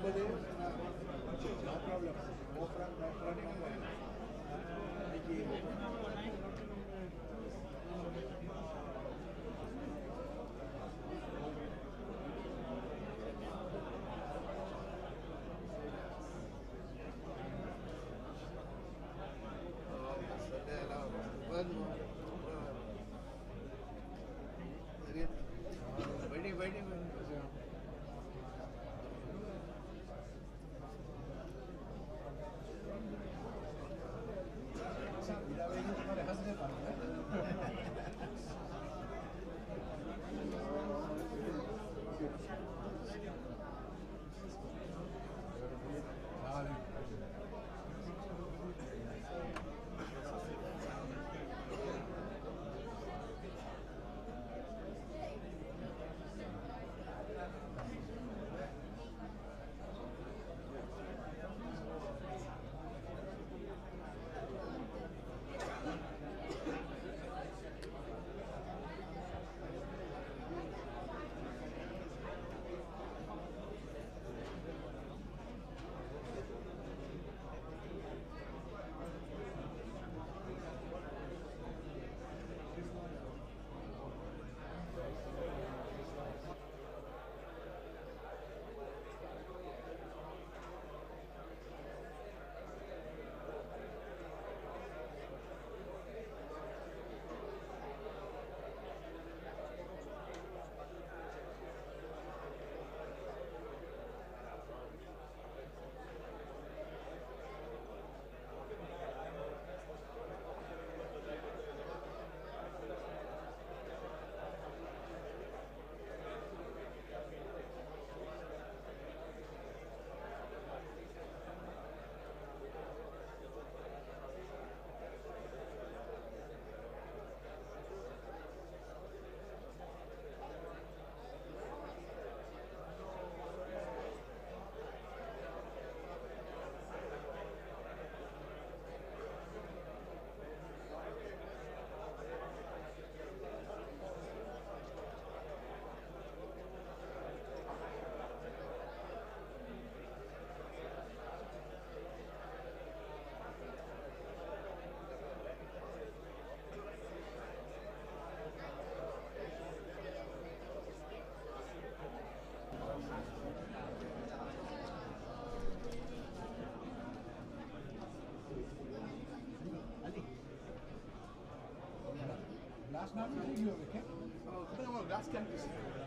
Last night you were okay? No, last campus.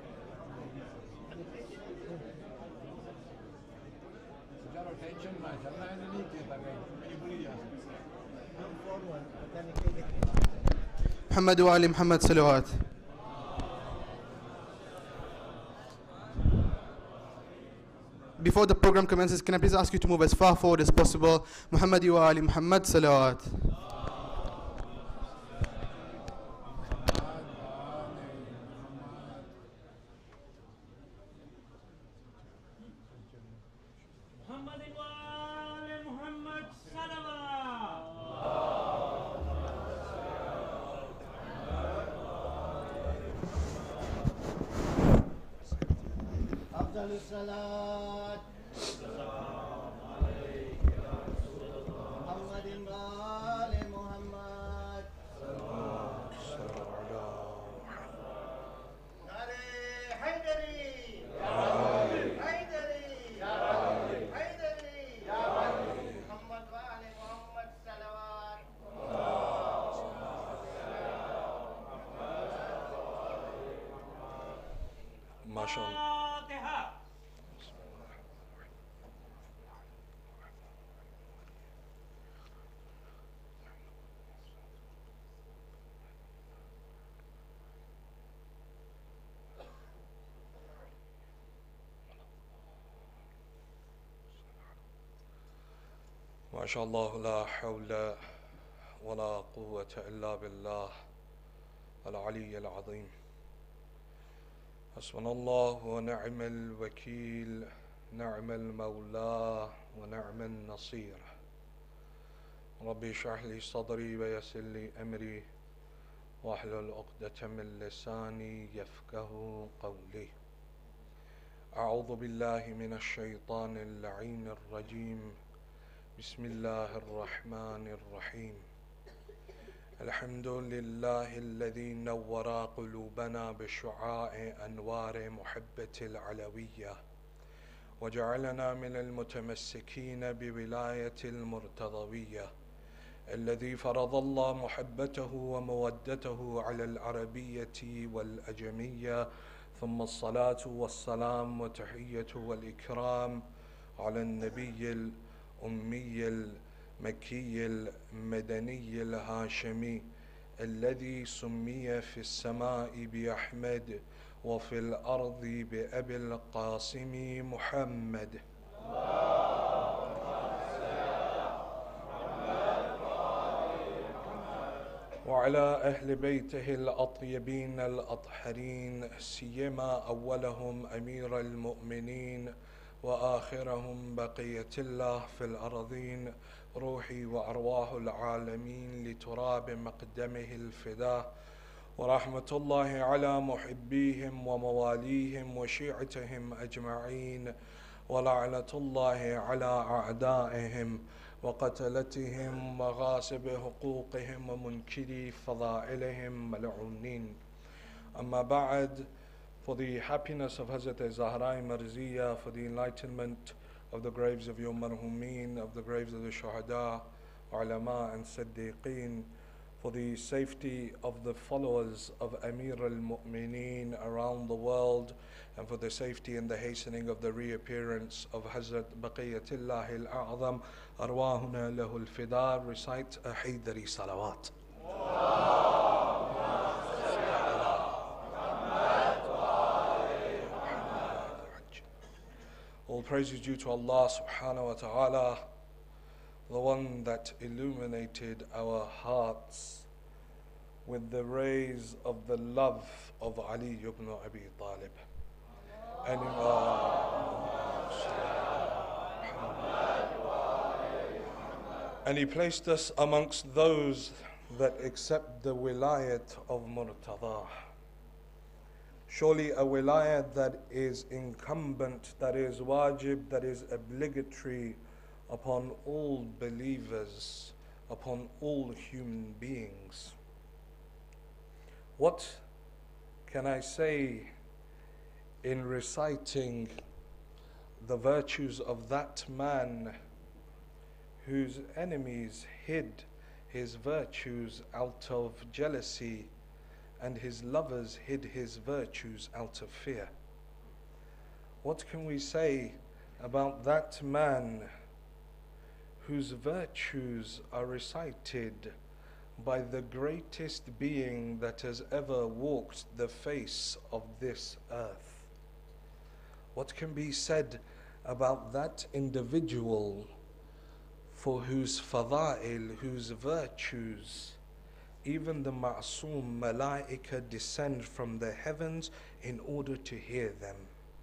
चलो tension ना चलना है नहीं कहता कहीं मेरी बुरी याद محمد وآل محمد صلوات. Before the program commences, can I please ask you to move as far forward as possible? Muhammad wa Ali Muhammad salawat. أفضل الصلاة محمد وآل محمد نعرہ حیدری حیدری حیدری محمد وآل محمد صلوات ما شاء الله. ما شاء الله لا حول ولا قوة إلا بالله العلي العظيم. حسبنا الله ونعم الوكيل، نعم المولى ونعم النصير. ربي اشرح لي صدري ويسر لي أمري واحلل عقدة من لساني يفقه قولي. أعوذ بالله من الشيطان اللعين الرجيم بسم الله الرحمن الرحيم الحمد لله الذي نور قلوبنا بشعاع أنوار محبة العلوية وجعلنا من المتمسكين بولاية المرتضوية الذي فرض الله محبته ومودته على العربية والأجمية ثم الصلاة والسلام وتحية والإكرام على النبي الأمي المكي المدني الهاشمي الذي سمي في السماء بأحمد وفي الأرض بأبي القاسم محمد وعلى أهل بيته الأطيبين الأطهرين سيما أولهم أمير المؤمنين وآخرهم بقية الله في الأرضين روحي وأرواح العالمين لتراب مقدمه الفداء ورحمة الله على محبيهم ومواليهم وشيعتهم أجمعين ولعنة الله على أعدائهم وقتلتهم وغاصب حقوقهم ومنكري فضائلهم ملعونين. Amma ba'd, for the happiness of Hazrat Zahra Marziya, for the enlightenment of the graves of your marhumin, of the graves of the shuhada, ulama and siddiqeen, for the safety of the followers of Amir al-Mu'mineen around the world, and for the safety and the hastening of the reappearance of Hazrat Baqiyatullah al-A'zam, arwahuna lahu al-fida, recite a Haydari salawat. All praise is due to Allah subhanahu wa ta'ala, the one that illuminated our hearts with the rays of the love of Ali ibn Abi Talib. And he placed us amongst those that accept the wilayat of Murtada. Surely a wilayat that is incumbent, that is wajib, that is obligatory upon all believers, upon all human beings. What can I say in reciting the virtues of that man whose enemies hid his virtues out of jealousy and his lovers hid his virtues out of fear? What can we say about that man whose virtues are recited by the greatest being that has ever walked the face of this earth? What can be said about that individual for whose fada'il, whose virtues, even the ma'soom malaika descend from the heavens in order to hear them?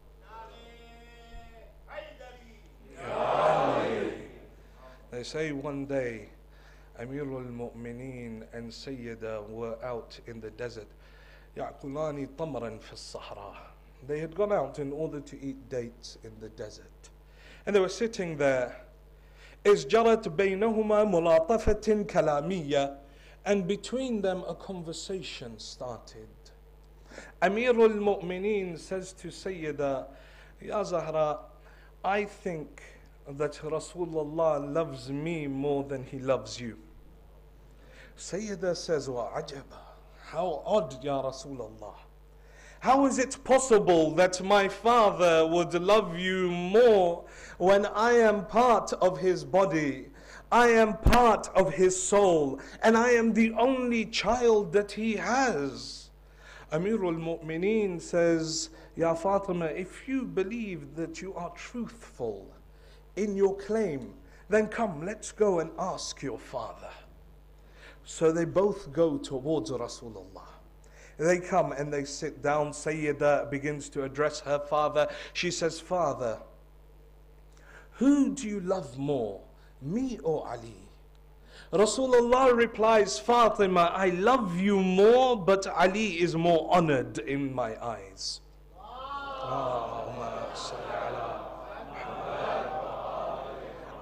They say one day Amir al-Mu'mineen and Sayyida were out in the desert. يَعْقُلَانِ طَمْرًا فِي الصَّحْرَى. They had gone out in order to eat dates in the desert. And they were sitting there. إِذْ جَرَتْ بَيْنَهُمَا مُلَاطَفَةٍ كَلَامِيَّةٍ. And between them a conversation started. Amir al-Mu'mineen says to Sayyida, Ya Zahra, I think that Rasulullah loves me more than he loves you. Sayyida says, Wa ajaba, how odd, Ya Rasulullah. How is it possible that my father would love you more when I am part of his body, I am part of his soul, and I am the only child that he has? Amir al-Mu'mineen says, Ya Fatima, if you believe that you are truthful in your claim, then come, let's go and ask your father. So they both go towards Rasulullah. They come and they sit down. Sayyida begins to address her father. She says, Father, who do you love more, me or Ali? Rasulullah replies, Fatima, I love you more, but Ali is more honored in my eyes. Allahumma salli.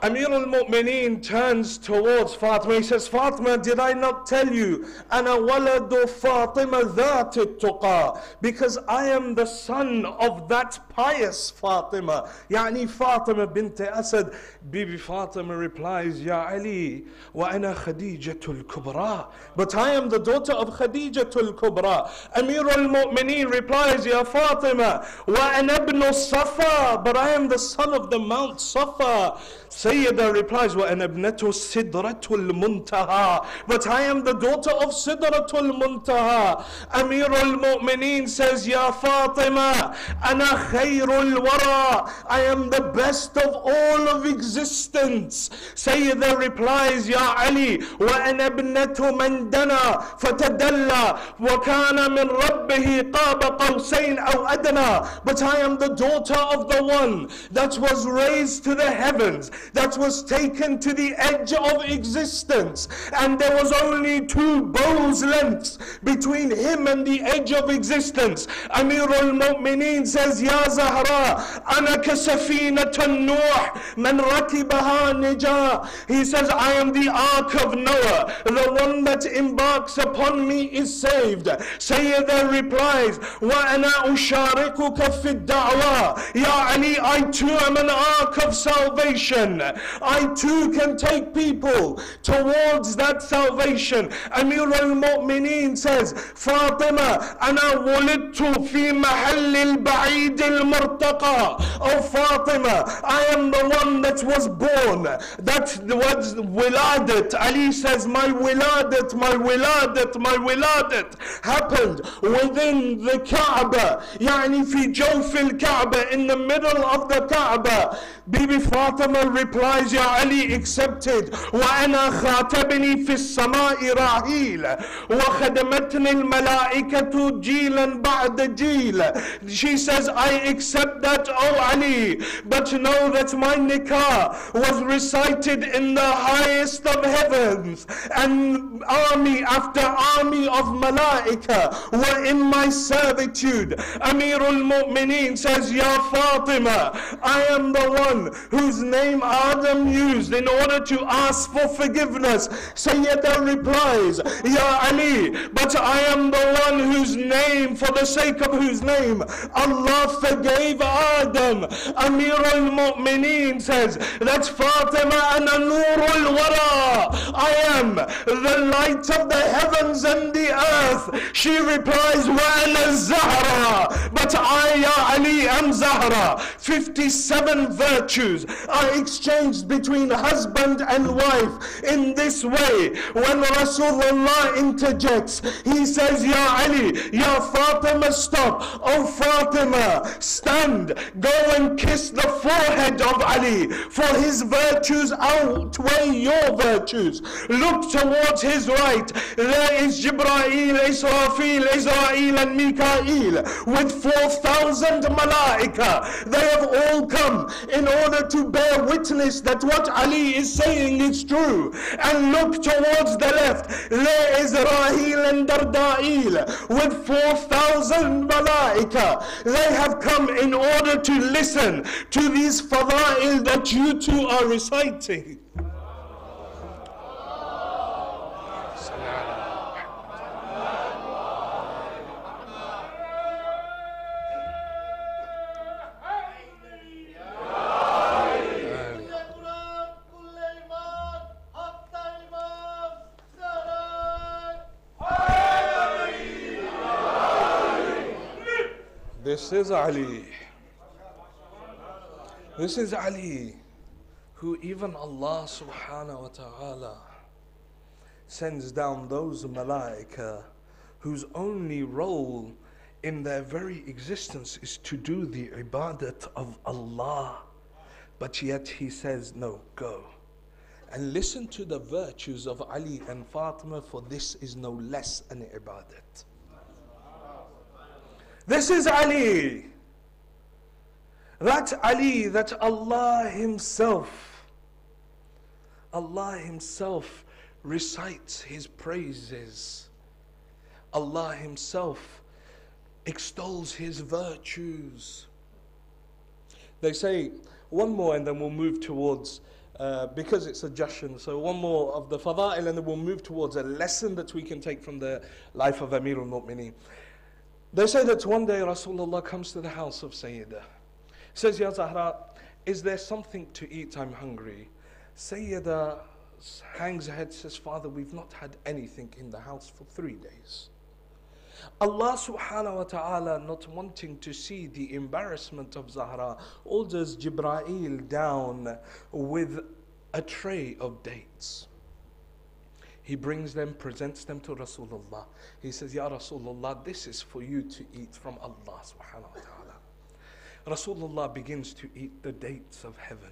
Amir al-Mu'mineen turns towards Fatima. He says, Fatima, did I not tell you? أنا ولد فاطمة ذات التقى. Because I am the son of that pious Fatima. يعني Fatima bint Asad. Bibi Fatima replies, Ya Ali, وأنا Khadija الكبرى. But I am the daughter of Khadija al-Kubra. Amir al-Mu'mineen replies, Ya Fatima, وأنا ابن الصفا. But I am the son of the Mount Safa. Sayyida replies, وَأَنَا ابْنَةُ السِّدْرَةُ الْمُنْتَهَى. But I am the daughter of Sidratul Muntaha. Amir al-Mu'mineen says, Ya Fatima, أَنَا خَيْرُ الْوَرَى. I am the best of all of existence. Sayyida replies, Ya Ali, وَأَنَا ابْنَةُ مَنْ دَنَى فَتَدَلَّى وَكَانَ مِنْ رَبِّهِ قَابَ قَوْسَيْنِ أَوْ أَدْنَى. But I am the daughter of the one that was raised to the heavens, that was taken to the edge of existence, and there was only 2 bows lengths between him and the edge of existence. Amir al-Mu'mineen says, Ya Zahra, أنا كسفينة النوح من ركبها نجا. He says, I am the ark of Noah, the one that embarks upon me is saved. Sayyida replies, وأنا أشاركك في الدعوة. Ya Ali, I too am an ark of salvation. I too can take people towards that salvation. Amir al-Mu'mineen says, Fatima, أنا ولدت في Mahal البعيد المرتقى. Oh Fatima, I am the one that was born. That was wiladat. Ali says, my wiladat happened within the Kaaba. يعني في جوف الكعبة, in the middle of the Kaaba. Bibi Fatima replies, Ya Ali, accepted. وأنا خاتبني في السماء راهيل وخدمتني الملائكة جيلا بعد جيل. She says, I accept that, oh Ali, but know that my nikah was recited in the highest of heavens, and army after army of malaika were in my servitude. Amir al-Mu'mineen says, Ya Fatima, I am the one whose name Adam used in order to ask for forgiveness. Sayyida replies, Ya Ali, but I am the one whose name, for the sake of whose name Allah forgave Adam. Amir al-Mu'mineen says, that's Fatima and Nur al-Wara. I am the light of the heavens and the earth. She replies, Wa ana Zahra. But I, Ya Ali, am Zahra. 57 virtues are exchanged between husband and wife in this way. When Rasulullah interjects, he says, Ya Ali, Ya Fatima, stop. Oh Fatima, stand. Go and kiss the forehead of Ali, for his virtues outweigh your virtues. Look towards his right. There is Jibreel, Israfil, Israel and Mikael with 4,000 malaika. They have all come in order to bear witness that what Ali is saying is true. And look towards the left. There is Rahil and Dardail with 4,000 malaika. They have come in order to listen to these fada'il that you two are reciting. This is Ali. This is Ali, who even Allah subhanahu wa ta'ala sends down those malaika whose only role in their very existence is to do the ibadat of Allah. But yet he says, no, go. And listen to the virtues of Ali and Fatima, for this is no less an ibadat. This is Ali. That Ali that Allah Himself recites His praises. Allah Himself extols His virtues. They say, one more and then we'll move towards because it's a jashan. So one more of the fada'il and then we'll move towards a lesson that we can take from the life of Amir al-Mu'mineen. They say that one day Rasulullah comes to the house of Sayyidah. Says, Ya Zahra, is there something to eat? I'm hungry. Sayyidah hangs her head, says, Father, we've not had anything in the house for 3 days. Allah subhanahu wa ta'ala, not wanting to see the embarrassment of Zahra, orders Jibreel down with a tray of dates. He brings them, presents them to Rasulullah. He says, Ya Rasulullah, this is for you to eat from Allah subhanahu wa ta'ala. Rasulullah begins to eat the dates of heaven.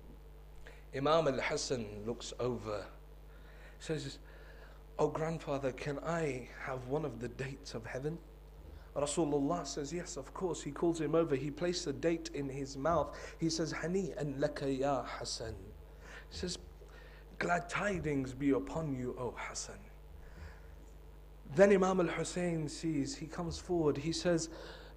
Imam al-Hasan looks over, says, Oh grandfather, can I have one of the dates of heaven? Rasulullah says, yes, of course. He calls him over. He placed a date in his mouth. He says, Hani'an laka ya Hasan. He says, glad tidings be upon you, O Hasan. Then Imam al-Hussein sees, he comes forward. He says,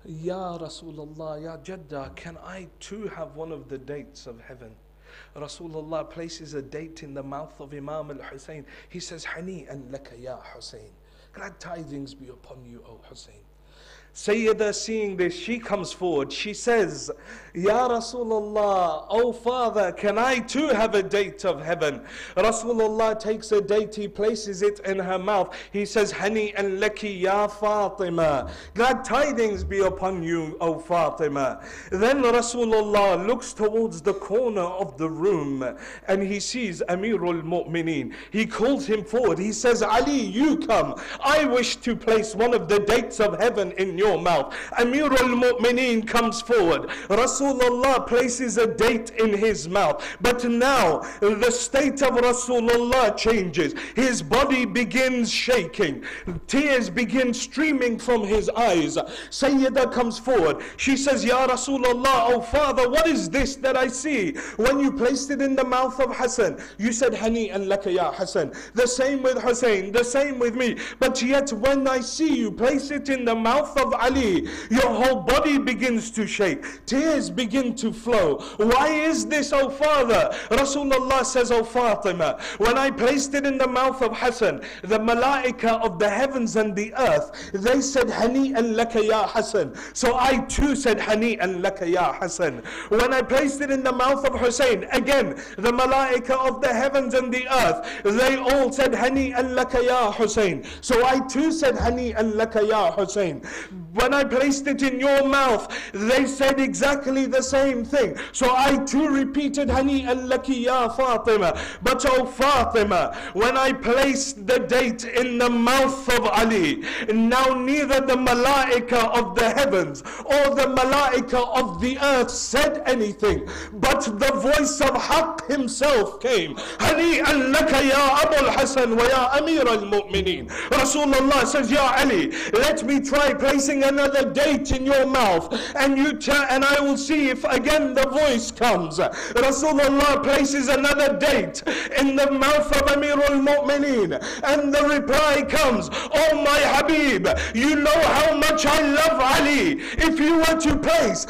Ya Rasulullah, Ya Jadda, can I too have one of the dates of heaven? Rasulullah places a date in the mouth of Imam al-Hussein. He says, Hani'an laka ya Hussein. Glad tidings be upon you, O Hussein. Sayyidah, seeing this, she comes forward. She says, Ya Rasulullah, O father, can I too have a date of heaven? Rasulullah takes a date, he places it in her mouth. He says, Hani'an laki ya Fatima. Glad tidings be upon you, O Fatima. Then Rasulullah looks towards the corner of the room and he sees Amirul Mu'mineen. He calls him forward. He says, Ali, you come. I wish to place one of the dates of heaven in your mouth. Amir al-Mu'mineen comes forward. Rasulullah places a date in his mouth. But now the state of Rasulullah changes. His body begins shaking. Tears begin streaming from his eyes. Sayyidah comes forward. She says, Ya Rasulullah, oh father, what is this that I see? When you placed it in the mouth of Hassan, you said, Hani'an laka ya Hassan. The same with Hussein, the same with me. But yet when I see you place it in the mouth of Ali, your whole body begins to shake. Tears begin to flow. Why is this, O father? Rasulullah says, O Fatima, when I placed it in the mouth of Hassan, the malaika of the heavens and the earth, they said, Hani'an laka ya Hassan. So I too said, Hani'an laka ya Hassan. When I placed it in the mouth of Hussein, again, the malaika of the heavens and the earth, they all said, Hani'an laka ya Hussein. So I too said, Hani'an laka ya Hussein. When I placed it in your mouth, they said exactly the same thing. So I too repeated, Hani'an laki ya Fatima. But oh Fatima, when I placed the date in the mouth of Ali, now neither the malaika of the heavens or the malaika of the earth said anything, but the voice of Haqq himself came. Hani'an laka ya Abu al-Hasan wa ya Amir al-Mu'mineen. Rasulullah says, Ya Ali, let me try placing another date in your mouth, and and I will see if again the voice comes. Rasulullah places another date in the mouth of Amirul Mu'mineen, and the reply comes, Oh my Habib, you know how much I love Ali. If you were to place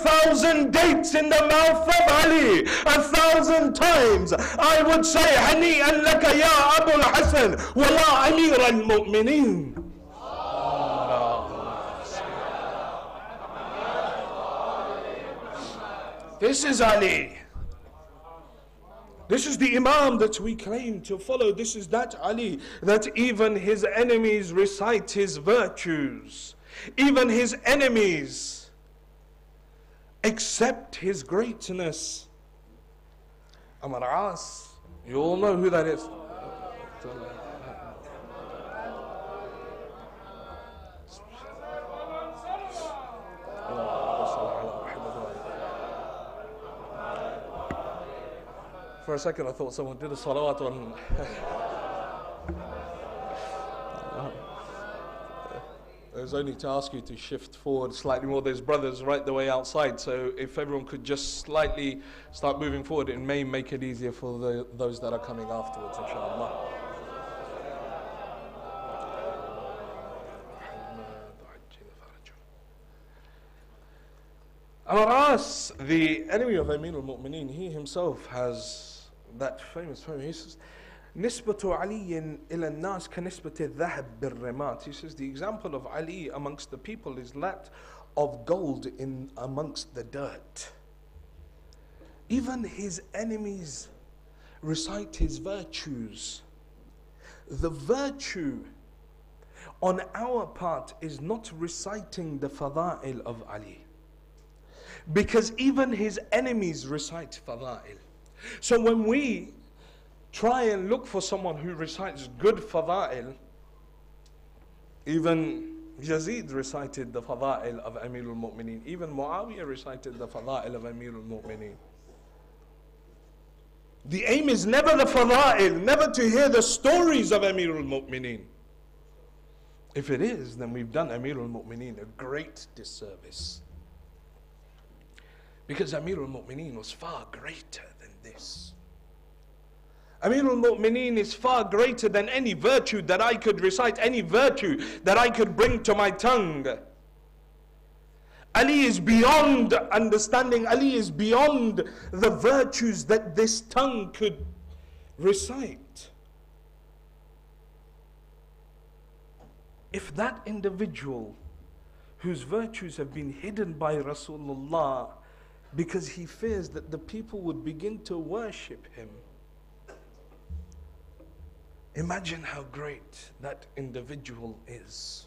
1,000 dates in the mouth of Ali 1,000 times, I would say, Hani'an laka ya Abu al-Hasan wa ya Amir al-Mu'mineen. This is Ali. This is the Imam that we claim to follow. This is that Ali that even his enemies recite his virtues. Even his enemies accept his greatness. Amr As, you all know who that is. For a second I thought someone did a salawat on I was only to ask you to shift forward slightly more. There's brothers right the way outside, so if everyone could just slightly start moving forward, it may make it easier for those that are coming afterwards, inshallah. Amr As, the enemy of Amir al-Mu'mineen, he himself has that famous poem, he says, نسبة علي إلى الناس كنسبة الذهب بالرمات. He says the example of Ali amongst the people is that of gold in amongst the dirt. Even his enemies recite his virtues. The virtue on our part is not reciting the fada'il of Ali, because even his enemies recite fada'il. So when we try and look for someone who recites good fada'il, even Yazid recited the fada'il of Amirul Mu'mineen, even Muawiyah recited the fada'il of Amirul Mu'mineen. The aim is never the fada'il, never to hear the stories of Amirul Mu'mineen. If it is, then we've done Amirul Mu'mineen a great disservice. Because Amirul Mu'mineen was far greater than this. Amirul Mu'mineen is far greater than any virtue that I could recite, any virtue that I could bring to my tongue. Ali is beyond understanding. Ali is beyond the virtues that this tongue could recite. If that individual whose virtues have been hidden by Rasulullah because he fears that the people would begin to worship him, imagine how great that individual is.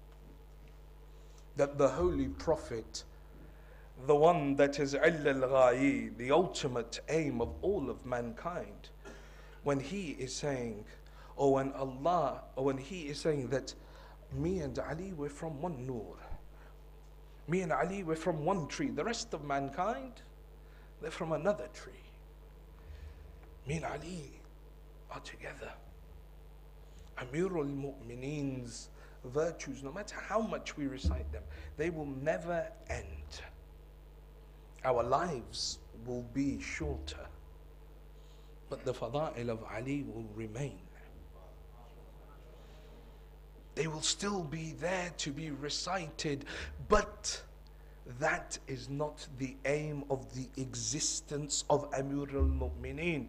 That the Holy Prophet, the one that is al-ghayi, the ultimate aim of all of mankind, when he is saying, or when he is saying that me and Ali were from one nur, me and Ali were from one tree, the rest of mankind, they're from another tree. Me and Ali are together. Amirul Mu'mineen's virtues, no matter how much we recite them, they will never end. Our lives will be shorter, but the fada'il of Ali will remain. They will still be there to be recited, but that is not the aim of the existence of Amirul Mu'mineen.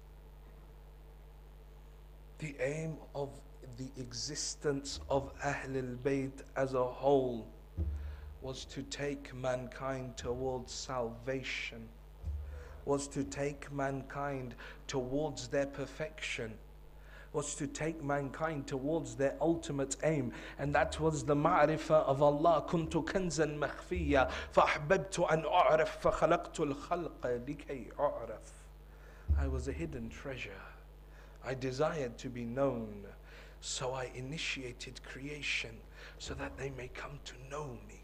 The aim of the existence of Ahlul Bayt as a whole was to take mankind towards salvation, was to take mankind towards their perfection, was to take mankind towards their ultimate aim, and that was the ma'rifah of Allah. كنت كنزا مخفيا فأحببت أن أعرف فخلقت الخلق لكي أعرف. I was a hidden treasure. I desired to be known, so I initiated creation so that they may come to know me.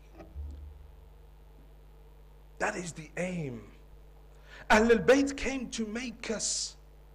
That is the aim. Ahlul Bayt came to make us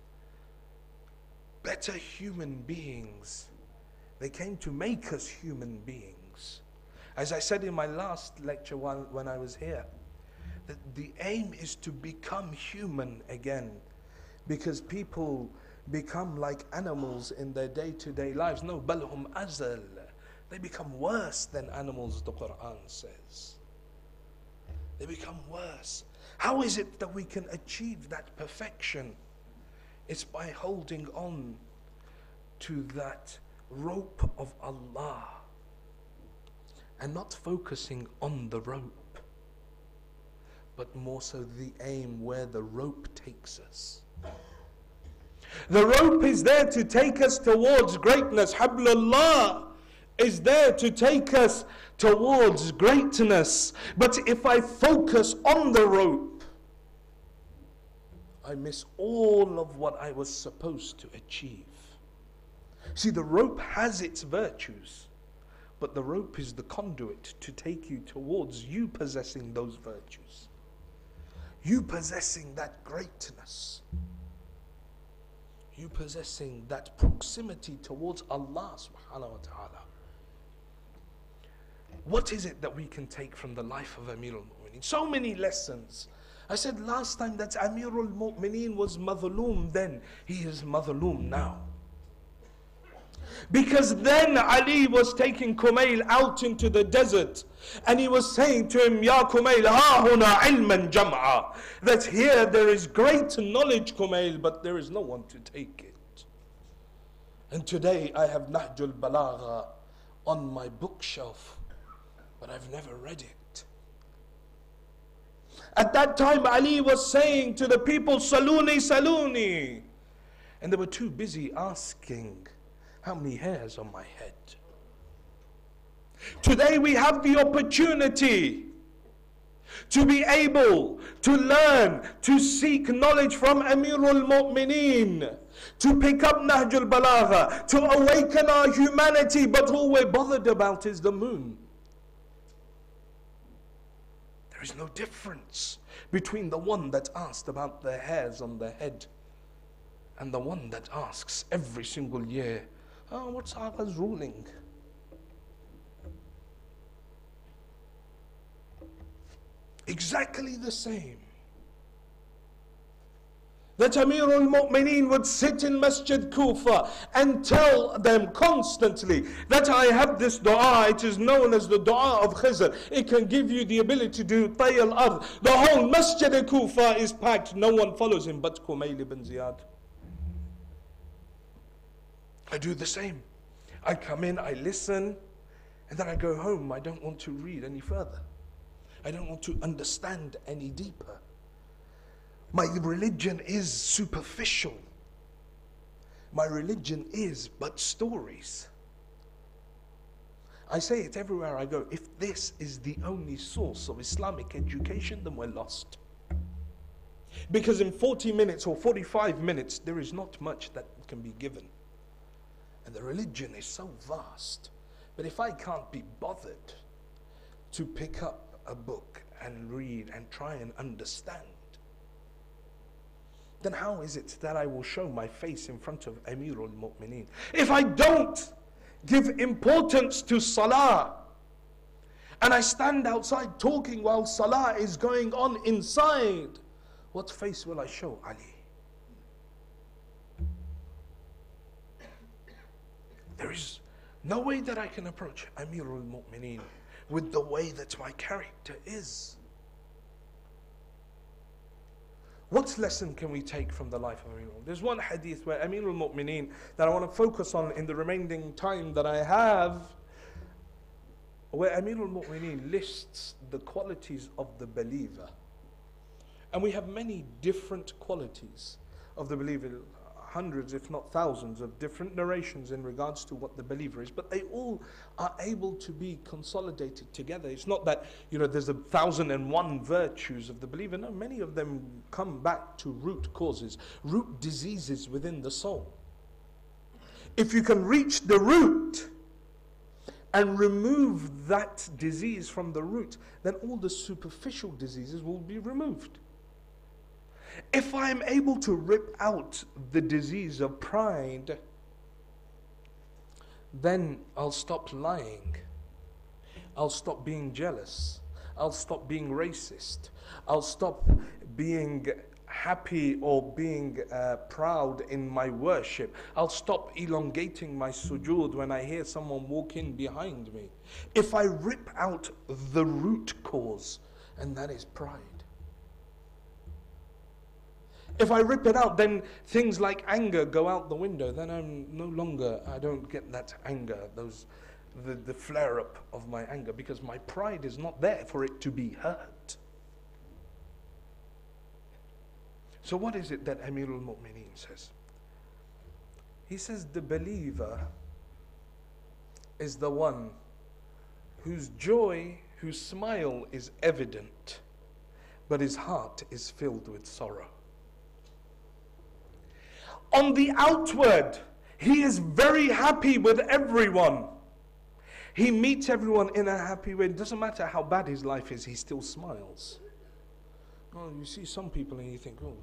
better human beings. They came to make us human beings. As I said in my last lecture when I was here, that the aim is to become human again, because people become like animals in their day-to-day lives. No, balhum azal. They become worse than animals, the Quran says. They become worse. How is it that we can achieve that perfection? It's by holding on to that rope of Allah and not focusing on the rope, but more so the aim where the rope takes us. The rope is there to take us towards greatness. Hablullah is there to take us towards greatness. But if I focus on the rope, I miss all of what I was supposed to achieve. See, the rope has its virtues, but the rope is the conduit to take you towards you possessing those virtues. You possessing that greatness. You possessing that proximity towards Allah subhanahu wa ta'ala. What is it that we can take from the life of Amirul Mu'mineen? So many lessons. I said last time that Amirul Mu'mineen was madhloom then. He is madhloom now. Because then Ali was taking Kumail out into the desert, and he was saying to him, Ya Kumail, ha huna ilman jam'a, that here there is great knowledge, Kumail, but there is no one to take it. And today I have Nahjul Balagha on my bookshelf, but I've never read it. At that time Ali was saying to the people, Saluni, Saluni. And they were too busy asking, how many hairs on my head? Today we have the opportunity to be able to learn, to seek knowledge from Amirul Mu'mineen, to pick up Nahjul Balagha, to awaken our humanity, but all we're bothered about is the moon. There is no difference between the one that asked about the hairs on the head and the one that asks every single year, oh, what's Agha's ruling? Exactly the same. That Amirul Mu'mineen would sit in Masjid Kufa and tell them constantly that I have this dua, it is known as the dua of Khizr. It can give you the ability to do Tay al-Ard. The whole Masjid Kufa is packed, no one follows him but Kumail ibn Ziyad. I do the same. I come in, I listen, and then I go home. I don't want to read any further. I don't want to understand any deeper. My religion is superficial. My religion is but stories. I say it everywhere I go. If this is the only source of Islamic education, then we're lost. Because in 40 minutes or 45 minutes, there is not much that can be given. And the religion is so vast. But if I can't be bothered to pick up a book and read and try and understand, then how is it that I will show my face in front of Amirul Mu'mineen? If I don't give importance to Salah, and I stand outside talking while Salah is going on inside, what face will I show Ali? There is no way that I can approach Amirul Mu'mineen with the way that my character is. What lesson can we take from the life of Amirul? There's one hadith where Amirul Mu'mineen that I want to focus on in the remaining time that I have, where Amirul Mu'mineen lists the qualities of the believer. And we have many different qualities of the believer, hundreds if not thousands of different narrations in regards to what the believer is, but they all are able to be consolidated together. It's not that, there's 1,001 virtues of the believer. No, many of them come back to root causes, root diseases within the soul. If you can reach the root and remove that disease from the root, then all the superficial diseases will be removed. If I am able to rip out the disease of pride, then I'll stop lying. I'll stop being jealous. I'll stop being racist. I'll stop being happy or being proud in my worship. I'll stop elongating my sujood when I hear someone walk in behind me. If I rip out the root cause, and that is pride. If I rip it out, then things like anger go out the window. Then I don't get that anger, the flare up of my anger, because my pride is not there for it to be hurt. So what is it that Amirul Mu'mineen says? He says the believer is the one whose joy, whose smile is evident, but his heart is filled with sorrow. On the outward, he is very happy with everyone. He meets everyone in a happy way. It doesn't matter how bad his life is, he still smiles. Oh, you see some people and you think, oh,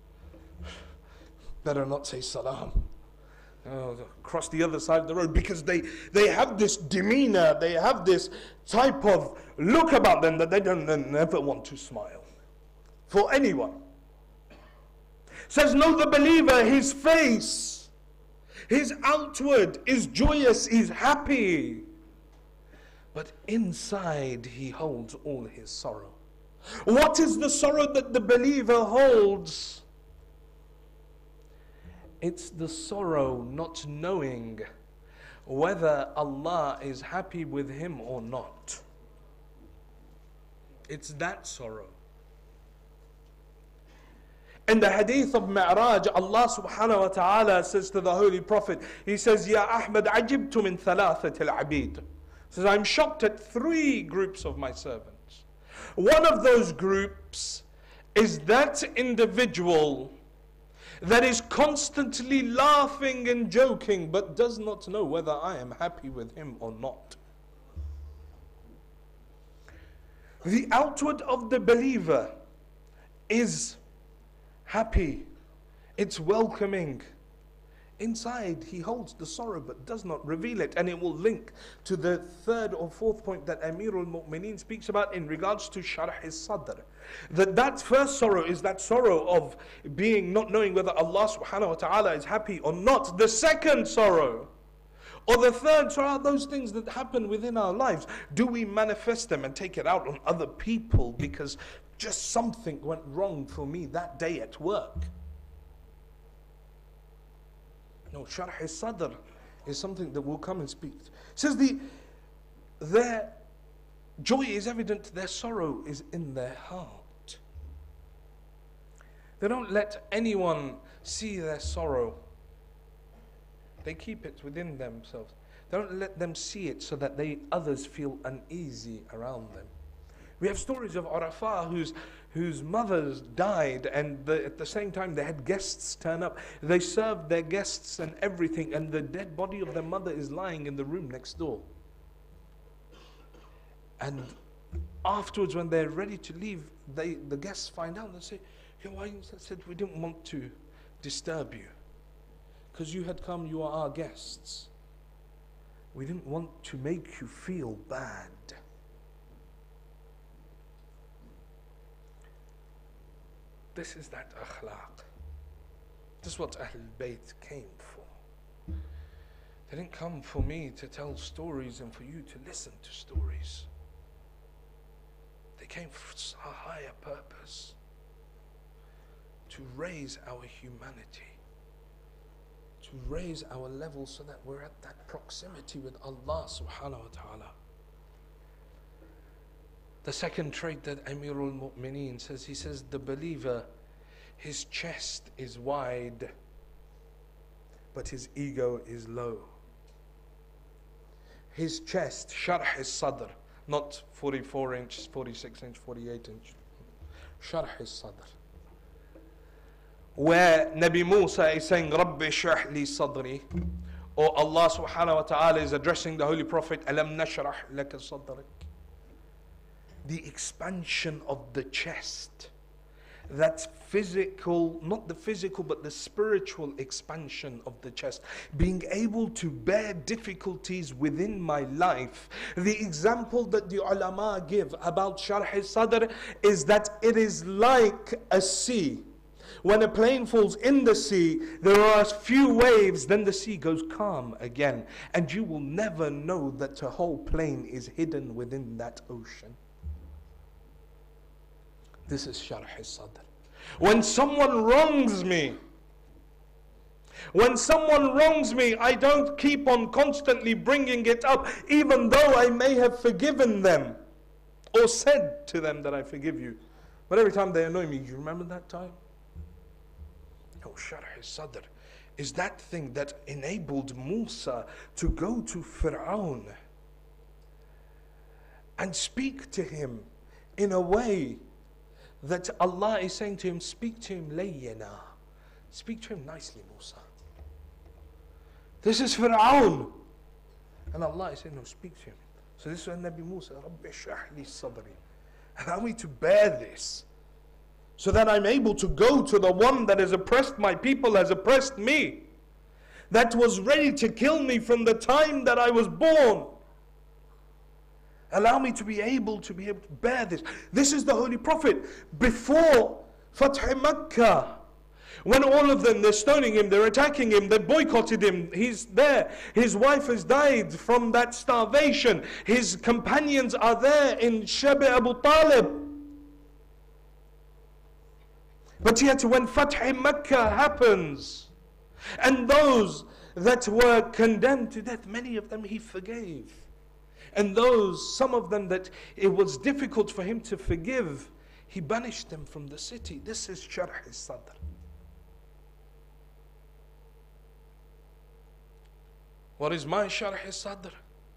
better not say salam. Cross the other side of the road, because they have this demeanor, they have this type of look about them that they never want to smile for anyone. Says, no, the believer, his face His outward is joyous, he's happy. But inside he holds all his sorrow. What is the sorrow that the believer holds? It's the sorrow not knowing whether Allah is happy with him or not. It's that sorrow. In the hadith of Mi'raj, Allah subhanahu wa ta'ala says to the Holy Prophet, He says, Ya Ahmad, ajibtu min thalathat al-abid. He says, I'm shocked at 3 groups of my servants. One of those groups is that individual that is constantly laughing and joking, but does not know whether I am happy with him or not. The outward of the believer is happy, it's welcoming. Inside he holds the sorrow but does not reveal it, and it will link to the 3rd or 4th point that Amirul Mu'mineen speaks about in regards to Sharh al-Sadr. That first sorrow is that sorrow of being not knowing whether Allah subhanahu wa ta'ala is happy or not. The second sorrow or the third sorrow are those things that happen within our lives. Do we manifest them and take it out on other people because just something went wrong for me that day at work? No, Sharh al-Sadr is something that will come and speak. It says their joy is evident, their sorrow is in their heart. They don't let anyone see their sorrow. They keep it within themselves. They don't let them see it so that others feel uneasy around them. We have stories of Arafah whose mothers died, and at the same time they had guests turn up. They served their guests and everything, and the dead body of their mother is lying in the room next door. And afterwards, when they're ready to leave, the guests find out and say, "Yeah, why?" They said, "We didn't want to disturb you, because you had come, you are our guests. We didn't want to make you feel bad." This is that akhlaq. This is what Ahlul Bayt came for. They didn't come for me to tell stories and for you to listen to stories. They came for a higher purpose, to raise our humanity, to raise our level so that we're at that proximity with Allah subhanahu wa ta'ala. The second trait that Amirul Mu'mineen says, he says, the believer, his chest is wide, but his ego is low. His chest, Sharh al-Sadr, not 44 inch, 46 inch, 48 inch. Sharh al-Sadr. Where Nabi Musa is saying, Rabbi shrah li sadri, or Allah subhanahu wa ta'ala is addressing the Holy Prophet, Alam nashrah laka sadrak. The expansion of the chest, that physical, not the physical but the spiritual expansion of the chest, being able to bear difficulties within my life. The example that the ulama give about Sharh al-Sadr is that it is like a sea. When a plane falls in the sea, there are a few waves, then the sea goes calm again, and you will never know that the whole plane is hidden within that ocean. This is Sharh al-Sadr. When someone wrongs me, I don't keep on constantly bringing it up, even though I may have forgiven them or said to them that I forgive you. But every time they annoy me, you remember that time? No, Sharh al-Sadr is that thing that enabled Musa to go to Fir'aun and speak to him in a way that Allah is saying to him, speak to him layyana. Speak to him nicely, Musa. This is Fir'aun. And Allah is saying, no, speak to him. So this is when Nabi Musa, Rabbi shrah li sadri. Allow me to bear this, so that I'm able to go to the one that has oppressed my people, has oppressed me, that was ready to kill me from the time that I was born. Allow me to be able to bear this. This is the Holy Prophet. Before Fath Makkah, When all of them, they're stoning him, they're attacking him, they boycotted him, he's there. His wife has died from that starvation. His companions are there in Shabi Abu Talib. But yet when Fath Makkah happens, and those that were condemned to death, many of them he forgave. And those, some of them that it was difficult for him to forgive, he banished them from the city. This is Sharh al-Sadr. What is my Sharh al-Sadr?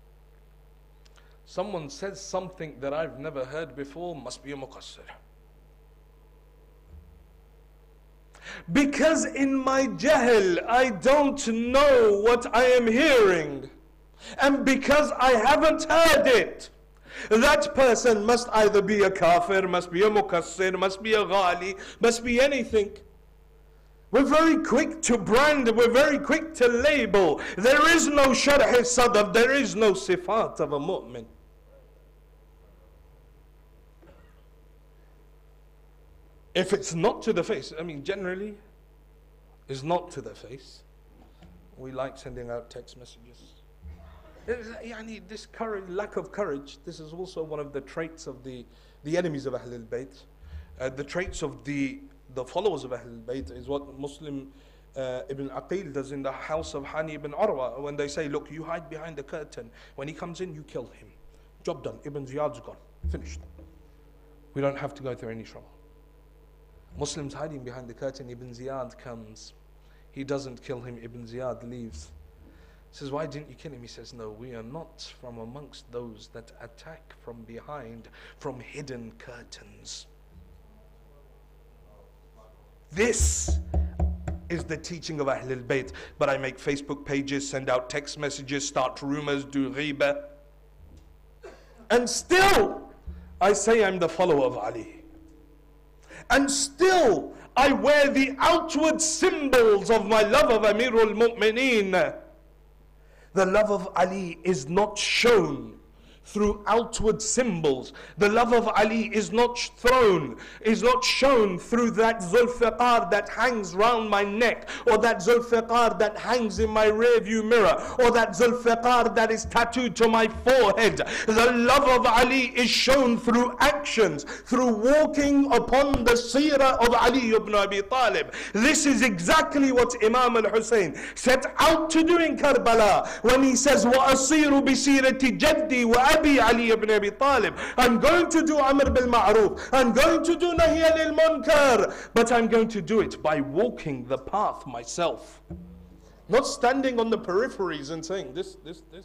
Someone says something that I've never heard before, must be a muqassir. Because in my jahl, I don't know what I am hearing. And because I haven't heard it, that person must either be a kafir, must be a muqassir, must be a ghali, must be anything. We're very quick to brand, we're very quick to label. There is no Sharh al-Sadr, there is no sifat of a mu'min. If it's not to the face, I mean generally, it's not to the face. We like sending out text messages. This courage, lack of courage, this is also one of the traits of the enemies of Ahlul Bayt. The traits of the followers of Ahlul Bayt is what Muslim Ibn Aqil does in the house of Hani ibn Urwa, when they say, look, you hide behind the curtain. When he comes in, you kill him. Job done. Ibn Ziyad's gone. Finished. We don't have to go through any trouble. Muslims hiding behind the curtain, Ibn Ziyad comes. He doesn't kill him, Ibn Ziyad leaves. He says, why didn't you kill him? He says, no, we are not from amongst those that attack from behind, from hidden curtains. This is the teaching of Ahlul Bayt. But I make Facebook pages, send out text messages, start rumors, do ghibah. And still, I say I'm the follower of Ali. And still, I wear the outward symbols of my love of Amirul Mu'mineen. The love of Ali is not shown through outward symbols. The love of Ali is not shown through that zulfiqar that hangs round my neck, or that zulfiqar that hangs in my rear view mirror, or that zulfiqar that is tattooed to my forehead. The love of Ali is shown through actions, through walking upon the seerah of Ali ibn Abi Talib. This is exactly what Imam al-Hussein set out to do in Karbala when he says, وَأَصِيرُ بِسِيرَةِ جَدِّي وَأَبِي Ali ibn Abi Talib. I'm going to do Amr bil Ma'ruf. I'm going to do Nahi anil Munkar. But I'm going to do it by walking the path myself. Not standing on the peripheries and saying this.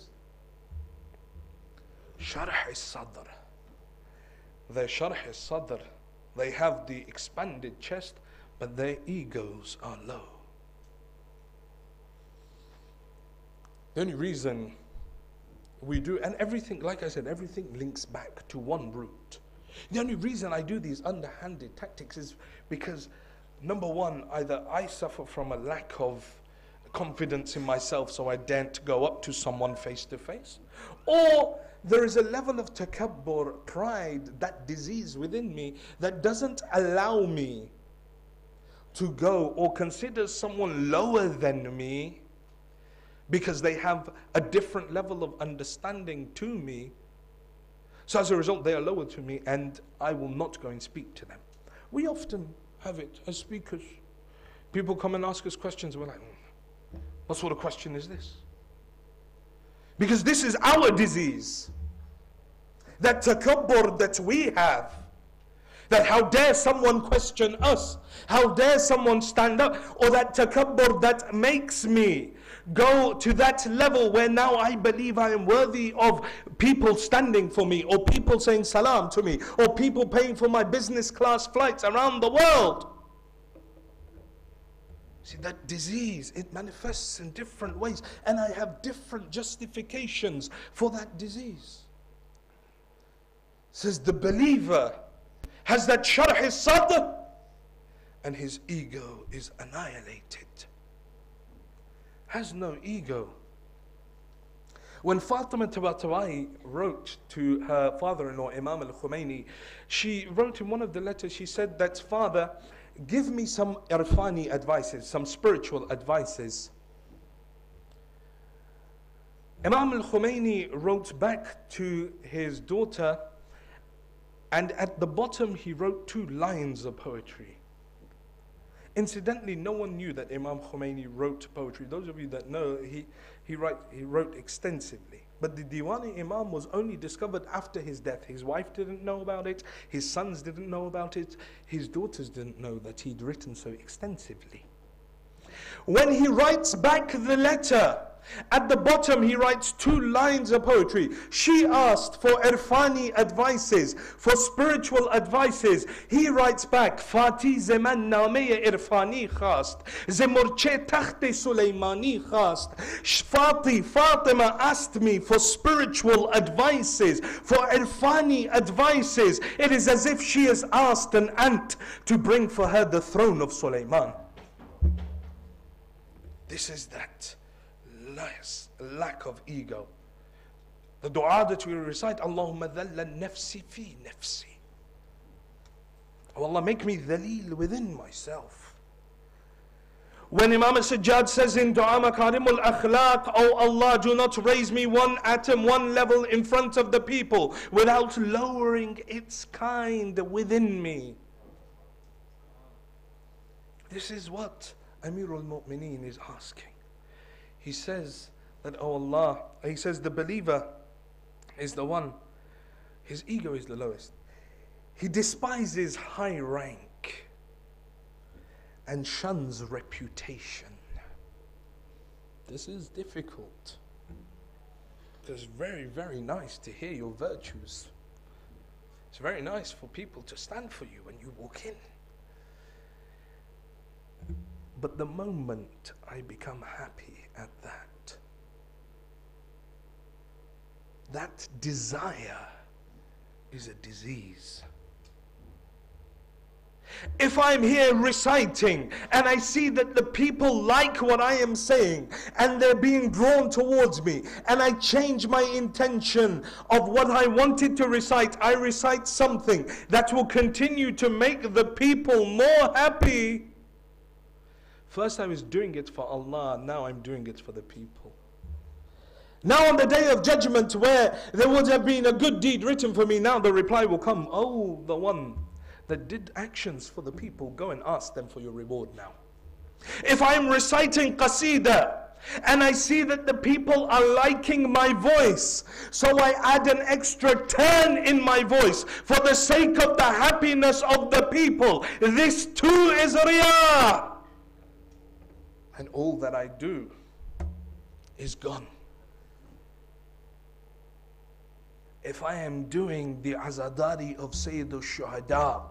Sharh al-Sadr. Their Sharh al-Sadr, they have the expanded chest, but their egos are low. The only reason we do, and everything, like I said, everything links back to one root. The only reason I do these underhanded tactics is because, number one, either I suffer from a lack of confidence in myself, so I daren't go up to someone face to face, or there is a level of takabbur, pride, that disease within me that doesn't allow me to go or consider someone lower than me because they have a different level of understanding to me. So as a result, they are lower to me, and I will not go and speak to them. We often have it as speakers. People come and ask us questions, we're like, what sort of question is this? Because this is our disease. That takabbur that we have. That how dare someone question us? How dare someone stand up? Or that takabbur that makes me go to that level where now I believe I am worthy of people standing for me, or people saying salam to me, or people paying for my business class flights around the world. See, that disease, it manifests in different ways, and I have different justifications for that disease. Says the believer has that Sharh al-Sadr, and his ego is annihilated. Has no ego. When Fatima Tabatabai wrote to her father-in-law, Imam al-Khomeini, she wrote in one of the letters, she said that, "Father, give me some irfani advices, some spiritual advices." Imam al-Khomeini wrote back to his daughter, and at the bottom he wrote 2 lines of poetry. Incidentally, no one knew that Imam Khomeini wrote poetry. Those of you that know, he wrote extensively. But the Diwan-e-Imam was only discovered after his death. His wife didn't know about it, his sons didn't know about it, his daughters didn't know that he'd written so extensively. When he writes back the letter, at the bottom he writes 2 lines of poetry. She asked for irfani advices, for spiritual advices. He writes back, "Fati zeman name irfani khast, zemurche takht Sulaymani khast." Fatima asked me for spiritual advices, for irfani advices. It is as if she has asked an ant to bring for her the throne of Sulaiman. This is that lack of ego. The dua that we recite, Allahumma dhalla nafsi fi nafsi. Oh Allah, make me dhaleel within myself. When Imam al-Sajjad says in Dua Makarimul Akhlaq, "Oh Allah, do not raise me 1 atom, 1 level in front of the people without lowering its kind within me." This is what Amirul Mu'mineen is asking. He says that, "Oh Allah," he says the believer is the one, his ego is the lowest. He despises high rank and shuns reputation. This is difficult. It's very, very nice to hear your virtues. It's very nice for people to stand for you when you walk in. But the moment I become happy at that desire is a disease. If I'm here reciting and I see that the people like what I am saying and they're being drawn towards me, and I change my intention of what I wanted to recite, I recite something that will continue to make the people more happy. First I was doing it for Allah, now I'm doing it for the people. Now on the day of judgment, where there would have been a good deed written for me, now the reply will come, "Oh, the one that did actions for the people, go and ask them for your reward now." If I'm reciting qasida and I see that the people are liking my voice, so I add an extra turn in my voice for the sake of the happiness of the people, this too is riyah. And all that I do is gone. If I am doing the azadari of Sayyid al-Shuhada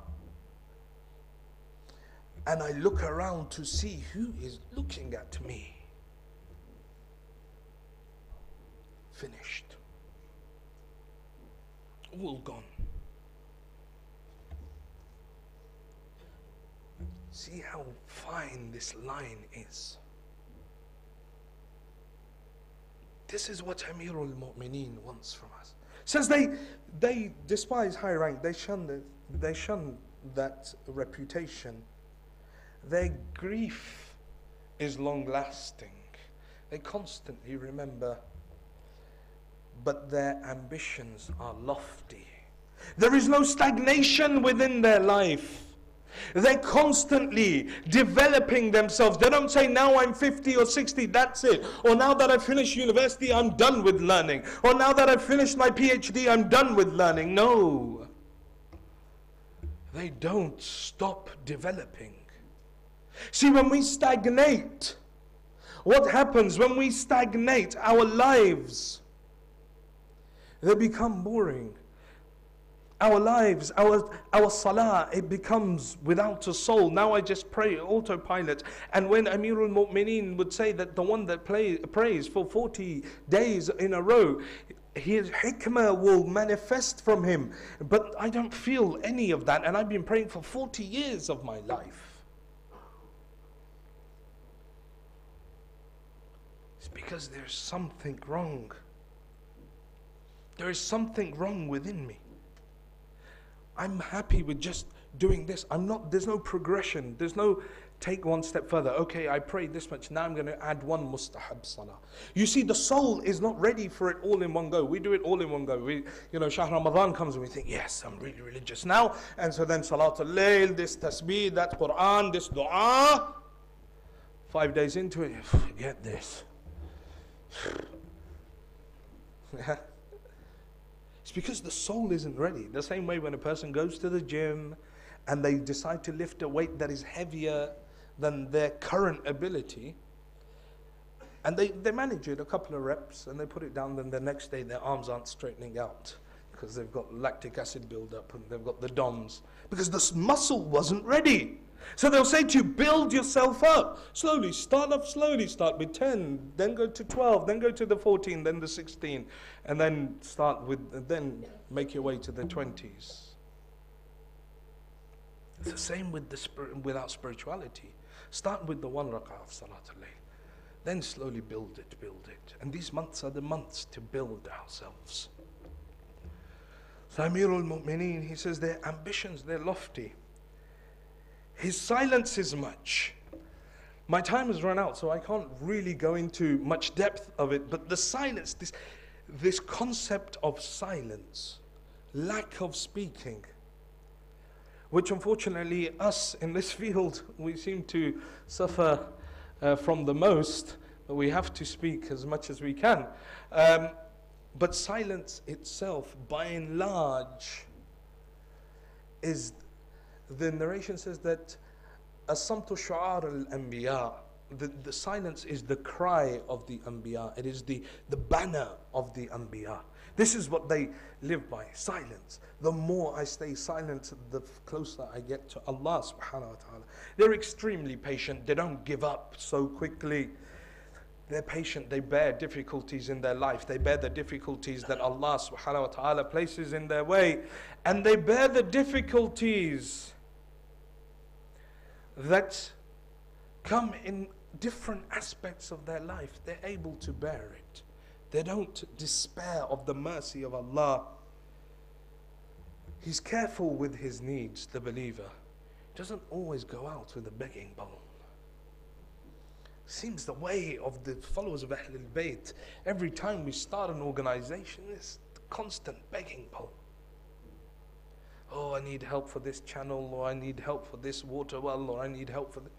and I look around to see who is looking at me, finished. All gone. See how fine this line is. This is what Amirul Mu'mineen wants from us. Since they despise high rank, they shun that reputation. Their grief is long lasting. They constantly remember, but their ambitions are lofty. There is no stagnation within their life. They're constantly developing themselves. They don't say, "Now I'm 50 or 60, that's it." Or "Now that I've finished university, I'm done with learning." Or "Now that I've finished my PhD, I'm done with learning." No. They don't stop developing. See, when we stagnate, what happens when we stagnate? Our lives, they become boring. Our lives, our salah, it becomes without a soul. Now I just pray autopilot. And when Amirul Mu'mineen would say that the one that prays for 40 days in a row, his hikmah will manifest from him. But I don't feel any of that, and I've been praying for 40 years of my life. It's because there's something wrong There is something wrong within me. I'm happy with just doing this. There's no progression. There's no take one step further. Okay, I prayed this much. Now I'm going to add one mustahab salah. You see, the soul is not ready for it all in one go. We do it all in one go. Shahr Ramadan comes and we think, yes, I'm really religious now. And so then Salatul Layl, this tasbih, that Quran, this dua. 5 days into it, forget this. It's because the soul isn't ready. The same way when a person goes to the gym and they decide to lift a weight that is heavier than their current ability, and they manage it a couple of reps and they put it down, then the next day their arms aren't straightening out because they've got lactic acid buildup and they've got the DOMS because the muscle wasn't ready. So they'll say to you, build yourself up slowly. Start off slowly. Start with 10, then go to 12, then go to the 14, then the 16, and then then make your way to the 20s. It's the same with without spirituality. Start with the 1 rak'ah of Salatul Layl, then slowly build it. And these months are the months to build ourselves. So Amirul Mu'mineen, he says their ambitions, they're lofty. His silence is much. My time has run out, so I can't really go into much depth of it, but the silence, this concept of silence, lack of speaking, which unfortunately us in this field, we seem to suffer from the most, but we have to speak as much as we can. But silence itself, by and large, the narration says that as-samtu shu'ar al-anbiya, the silence is the cry of the anbiya. It is the banner of the anbiya. This is what they live by, silence. The more I stay silent, the closer I get to Allah subhanahu wa ta'ala. They're extremely patient. They don't give up so quickly. They're patient. They bear difficulties in their life. They bear the difficulties that Allah subhanahu wa ta'ala places in their way. And they bear the difficulties that come in different aspects of their life. They're able to bear it. They don't despair of the mercy of Allah. He's careful with his needs, the believer. Doesn't always go out with a begging bowl. Seems the way of the followers of Ahlul Bayt. Every time we start an organization, it's constant begging bowl. Oh, I need help for this channel, or I need help for this water well, or I need help for this.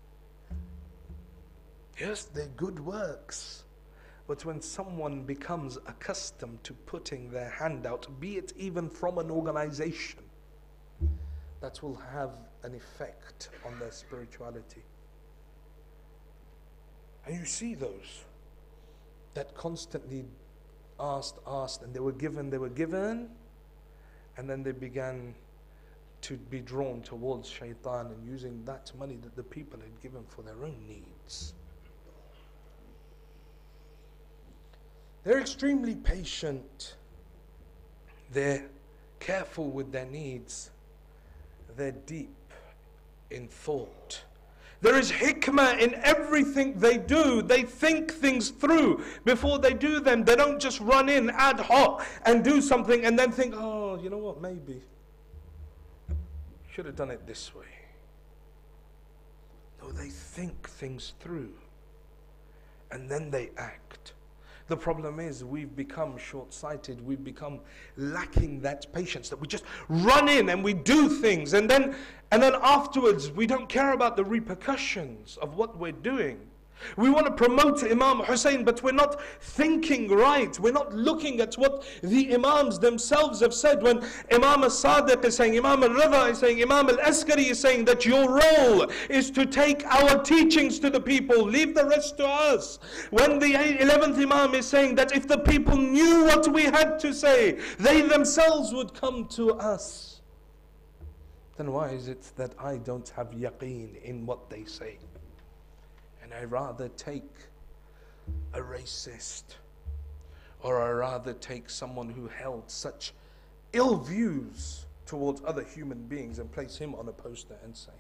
Yes, they're good works. But when someone becomes accustomed to putting their hand out, be it even from an organization, that will have an effect on their spirituality. And you see those that constantly asked, and they were given, and then they began to be drawn towards shaitan and using that money that the people had given for their own needs. They're extremely patient. They're careful with their needs. They're deep in thought. There is hikmah in everything they do. They think things through before they do them. They don't just run in ad hoc and do something and then think, oh, you know what, maybe should have done it this way. No, they think things through and then they act. The problem is we've become short-sighted. We've become lacking that patience, that we just run in and we do things, and then afterwards we don't care about the repercussions of what we're doing. We want to promote Imam Hussein, but we're not thinking right. We're not looking at what the Imams themselves have said. When Imam al-Sadiq is saying, Imam al-Rida is saying, Imam al-Askari is saying that your role is to take our teachings to the people, leave the rest to us. When the 11th Imam is saying that if the people knew what we had to say, they themselves would come to us. Then why is it that I don't have yaqeen in what they say? And I rather take a racist, or I rather take someone who held such ill views towards other human beings and place him on a poster and say,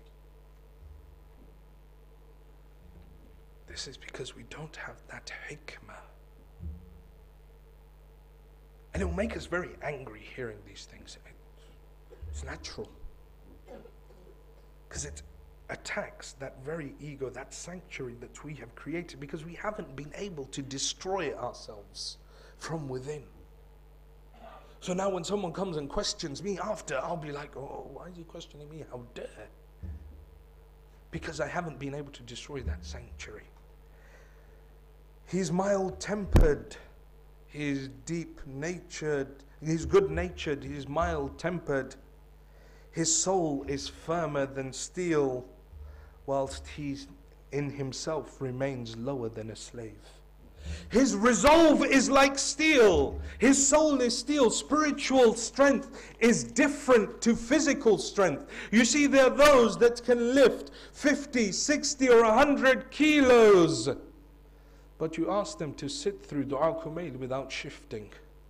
this is because we don't have that hikmah. And it will make us very angry hearing these things. It's natural. Because it attacks that very ego, that sanctuary that we have created, because we haven't been able to destroy ourselves from within. So now when someone comes and questions me after, I'll be like, oh, why is he questioning me? How dare? Because I haven't been able to destroy that sanctuary. He's mild-tempered. He's deep-natured. He's good-natured. He's mild-tempered. His soul is firmer than steel, whilst he in himself remains lower than a slave. His resolve is like steel. His soul is steel. Spiritual strength is different to physical strength. You see, there are those that can lift 50, 60 or 100 kilos. But you ask them to sit through Dua Kumail without shifting.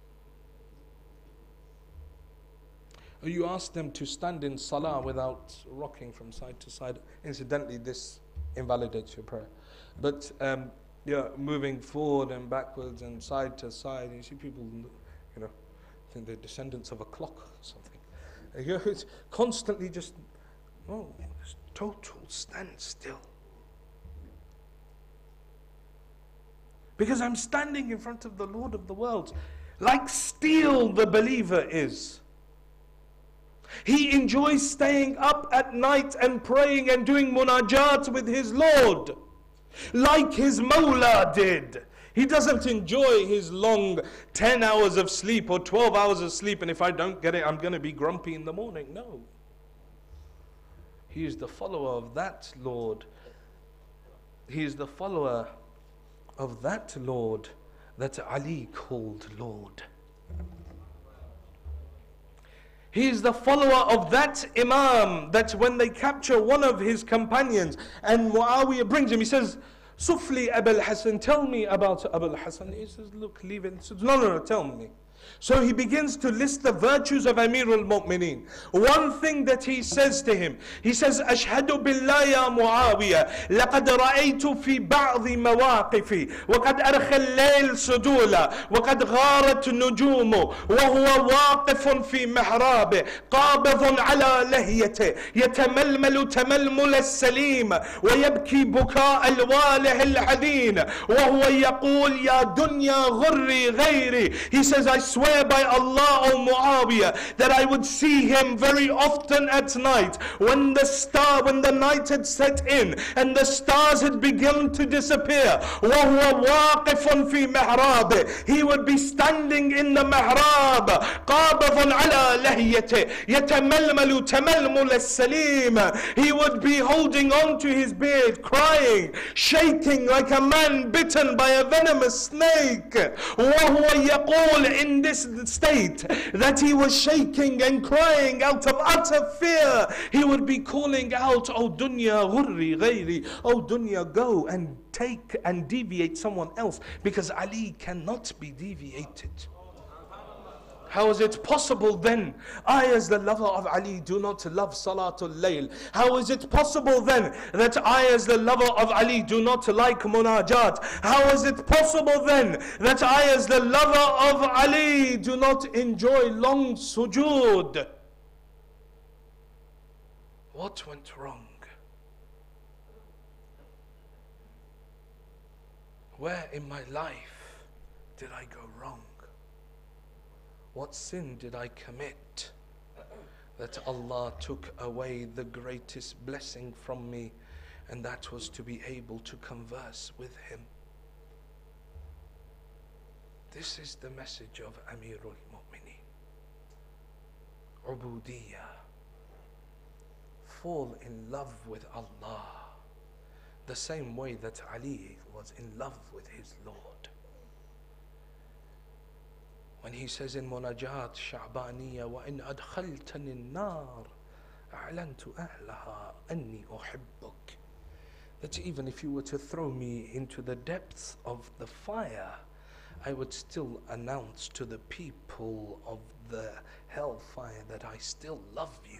Or you ask them to stand in Salah without rocking from side to side. Incidentally, this invalidates your prayer. But moving forward and backwards and side to side. You see people, think they're descendants of a clock or something. It's constantly just, total standstill. Because I'm standing in front of the Lord of the worlds. Like steel the believer is. He enjoys staying up at night and praying and doing munajat with his Lord. Like his Mawla did. He doesn't enjoy his long 10 hours of sleep or 12 hours of sleep, and if I don't get it, I'm going to be grumpy in the morning. No. He is the follower of that Lord. He is the follower of that Lord that Ali called Lord. He is the follower of that Imam that when they capture one of his companions and Muawiyah brings him, he says, Sufli Abul Hasan, tell me about Abul Hasan. He says, look, leave it. He says, no, tell me. So he begins to list the virtues of Amirul Mu'mineen. One thing that he says to him, he says, Ashhadu billah ya Muawiyah, laqad ra'aytu fi ba'dhi mawaqifi, waqad arkha al-layl sudula, waqad gharat nujumu, wa huwa waqifun fi mahrabe, qabidun ala lahiyate, yatamalmalu tamalmul as-salim, wa yabki buka al-walih al-hadin, wa huwa yaqul ya dunya ghurri ghayri. He says, I swear by Allah, O Muawiyah, that I would see him very often at night when the night had set in and the stars had begun to disappear. وَهُوَ وَاقِفٌ فِي مِحْرَابِ. He would be standing in the mihrab, قَابِضٌ عَلَى لَهْيَتِهِ يَتَمَلْمَلُ تَمَلْمُلَ السَّلِيمِ. He would be holding on to his beard, crying, shaking like a man bitten by a venomous snake. وَهُوَ يَقُولُ, in this state that he was shaking and crying out of utter fear, he would be calling out, O dunya ghurri ghayri, O dunya, go and take and deviate someone else, because Ali cannot be deviated. How is it possible then? I, as the lover of Ali, do not love Salatul Layl. How is it possible then that I, as the lover of Ali, do not like Munajat? How is it possible then that I, as the lover of Ali, do not enjoy long sujood? What went wrong? Where in my life did I go wrong? What sin did I commit that Allah took away the greatest blessing from me, and that was to be able to converse with Him? This is the message of Amirul Mu'mineen. Ubudiyah. Fall in love with Allah the same way that Ali was in love with his Lord. When he says in Munajat Sha'baniya, وَإِنْ أَدْخَلْتَنِ النَّارِ أَعْلَنْتُ أَهْلَهَا أَنِّي أُحِبُّكَ. That even if you were to throw me into the depths of the fire, I would still announce to the people of the hellfire that I still love you.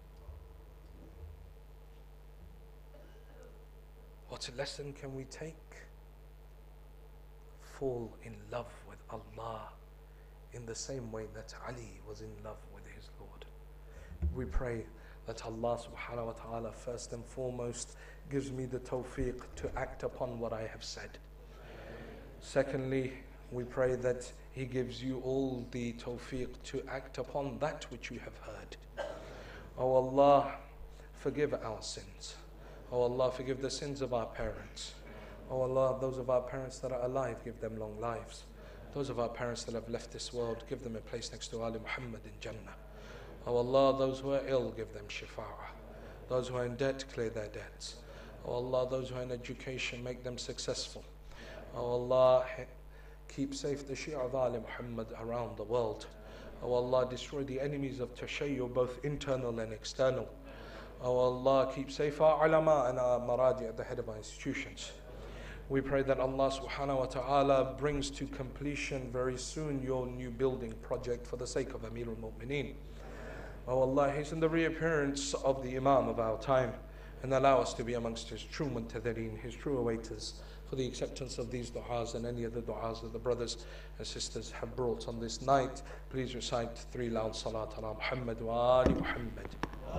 What lesson can we take? Fall in love with Allah in the same way that Ali was in love with his Lord. We pray that Allah subhanahu wa ta'ala first and foremost gives me the tawfiq to act upon what I have said. Secondly, we pray that He gives you all the tawfiq to act upon that which you have heard. Oh Allah, forgive our sins. Oh Allah, forgive the sins of our parents. Oh Allah, those of our parents that are alive, give them long lives. Those of our parents that have left this world, give them a place next to Ali Muhammad in Jannah. Oh Allah, those who are ill, give them shifa'ah. Those who are in debt, clear their debts. Oh Allah, those who are in education, make them successful. Oh Allah, keep safe the Shia of Ali Muhammad around the world. Oh Allah, destroy the enemies of Tashayyu, both internal and external. Oh Allah, keep safe our ulama and our maradi at the head of our institutions. We pray that Allah subhanahu wa ta'ala brings to completion very soon your new building project for the sake of Amir al-Mu'mineen. Oh Allah, hasten the reappearance of the Imam of our time and allow us to be amongst His true muntadhireen, His true awaiters, for the acceptance of these du'as and any other du'as that the brothers and sisters have brought on this night. Please recite 3 loud salat ala Muhammad wa ali Muhammad.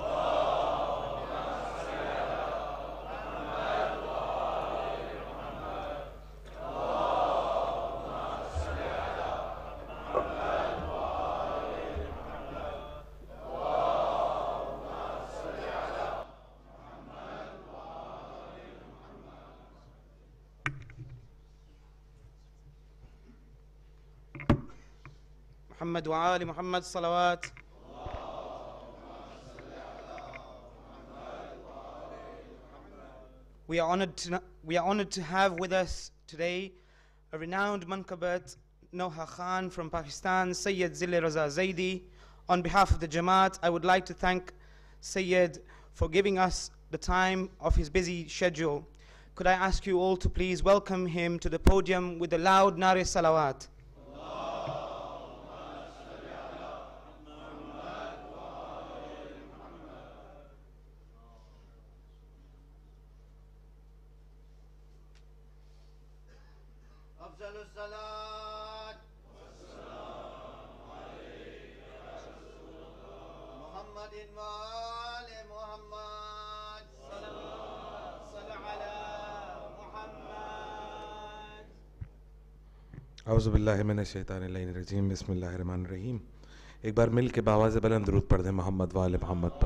محمد وآل محمد صلوات. We are honored to have with us today a renowned mankabat, Noha Khan from Pakistan, Sayyid Zille Raza Zaidi. On behalf of the Jamaat, I would like to thank Sayyid for giving us the time of his busy schedule. Could I ask you all to please welcome him to the podium with a loud Nare Salawat. اعوذ باللہ من الشیطان الرجیم بسم اللہ الرحمن الرحیم. ایک بار مل کے بآواز بلند درود پڑھ دیں محمد و آل محمد پر.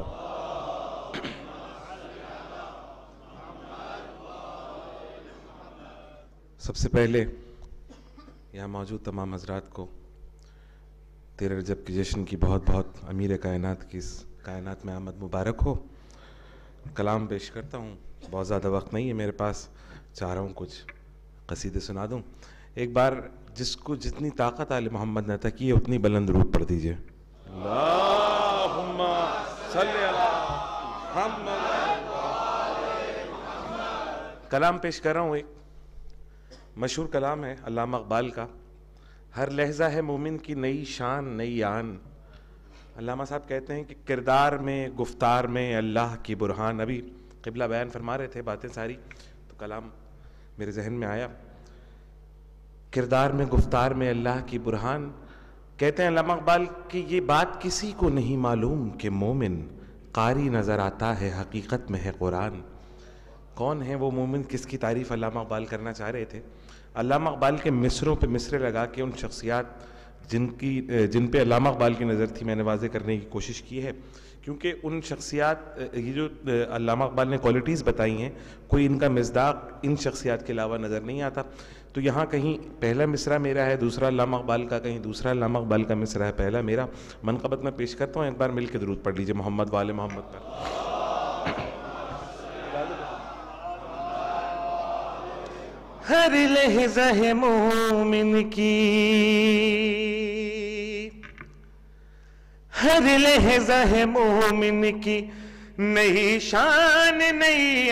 سب سے پہلے یہاں موجود تمام حضرات کو 13 رجب کی جشن کی بہت بہت امیر کائنات کی اس کائنات میں آمد مبارک ہو. کلام پیش کرتا ہوں, بہت زیادہ وقت نہیں ہے میرے پاس, چاہ رہا ہوں کچھ قصیدے سنا دوں. ایک بار جس کو جتنی طاقت آل محمد نے عطا کی ہے اتنی بلند درود پڑھ دیجئے. اللہم صلی علی محمد. کلام پیش کر رہا ہوں, ایک مشہور کلام ہے علامہ اقبال کا, ہر لحظہ ہے مومن کی نئی شان نئی آن. علامہ صاحب کہتے ہیں کہ کردار میں گفتار میں اللہ کی برہان. ابھی قبلہ بیان فرما رہے تھے باتیں ساری, تو کلام میرے ذہن میں آیا. کردار میں گفتار میں اللہ کی برہان. کہتے ہیں علامہ اقبال کہ یہ بات کسی کو نہیں معلوم کہ مومن قاری نظر آتا ہے حقیقت میں ہے قرآن. کون ہے وہ مومن, کس کی تعریف علامہ اقبال کرنا چاہ رہے تھے. علامہ اقبال کے مصروں پہ مصرے لگا کے ان شخصیات جن پہ علامہ اقبال کی نظر تھی میں نے واضح کرنے کی کوشش کی ہے, کیونکہ ان شخصیات, یہ جو علامہ اقبال نے کوالٹیز بتائی ہیں, کوئی ان کا مصداق ان شخصیات کے علاوہ نظر نہیں آتا. تو یہاں کہیں پہلا مصرع میرا ہے, دوسرا علامہ اقبال کا, کہیں دوسرا علامہ اقبال کا مصرع ہے, پہلا میرا. منقبت میں پیش کرتا ہوں, ایک بار مل کے درود پڑھ لیجئے محمد و آل محمد پر. ہر لحظہ مومن کی, ہر لحظہ مومن کی نئی شان نئی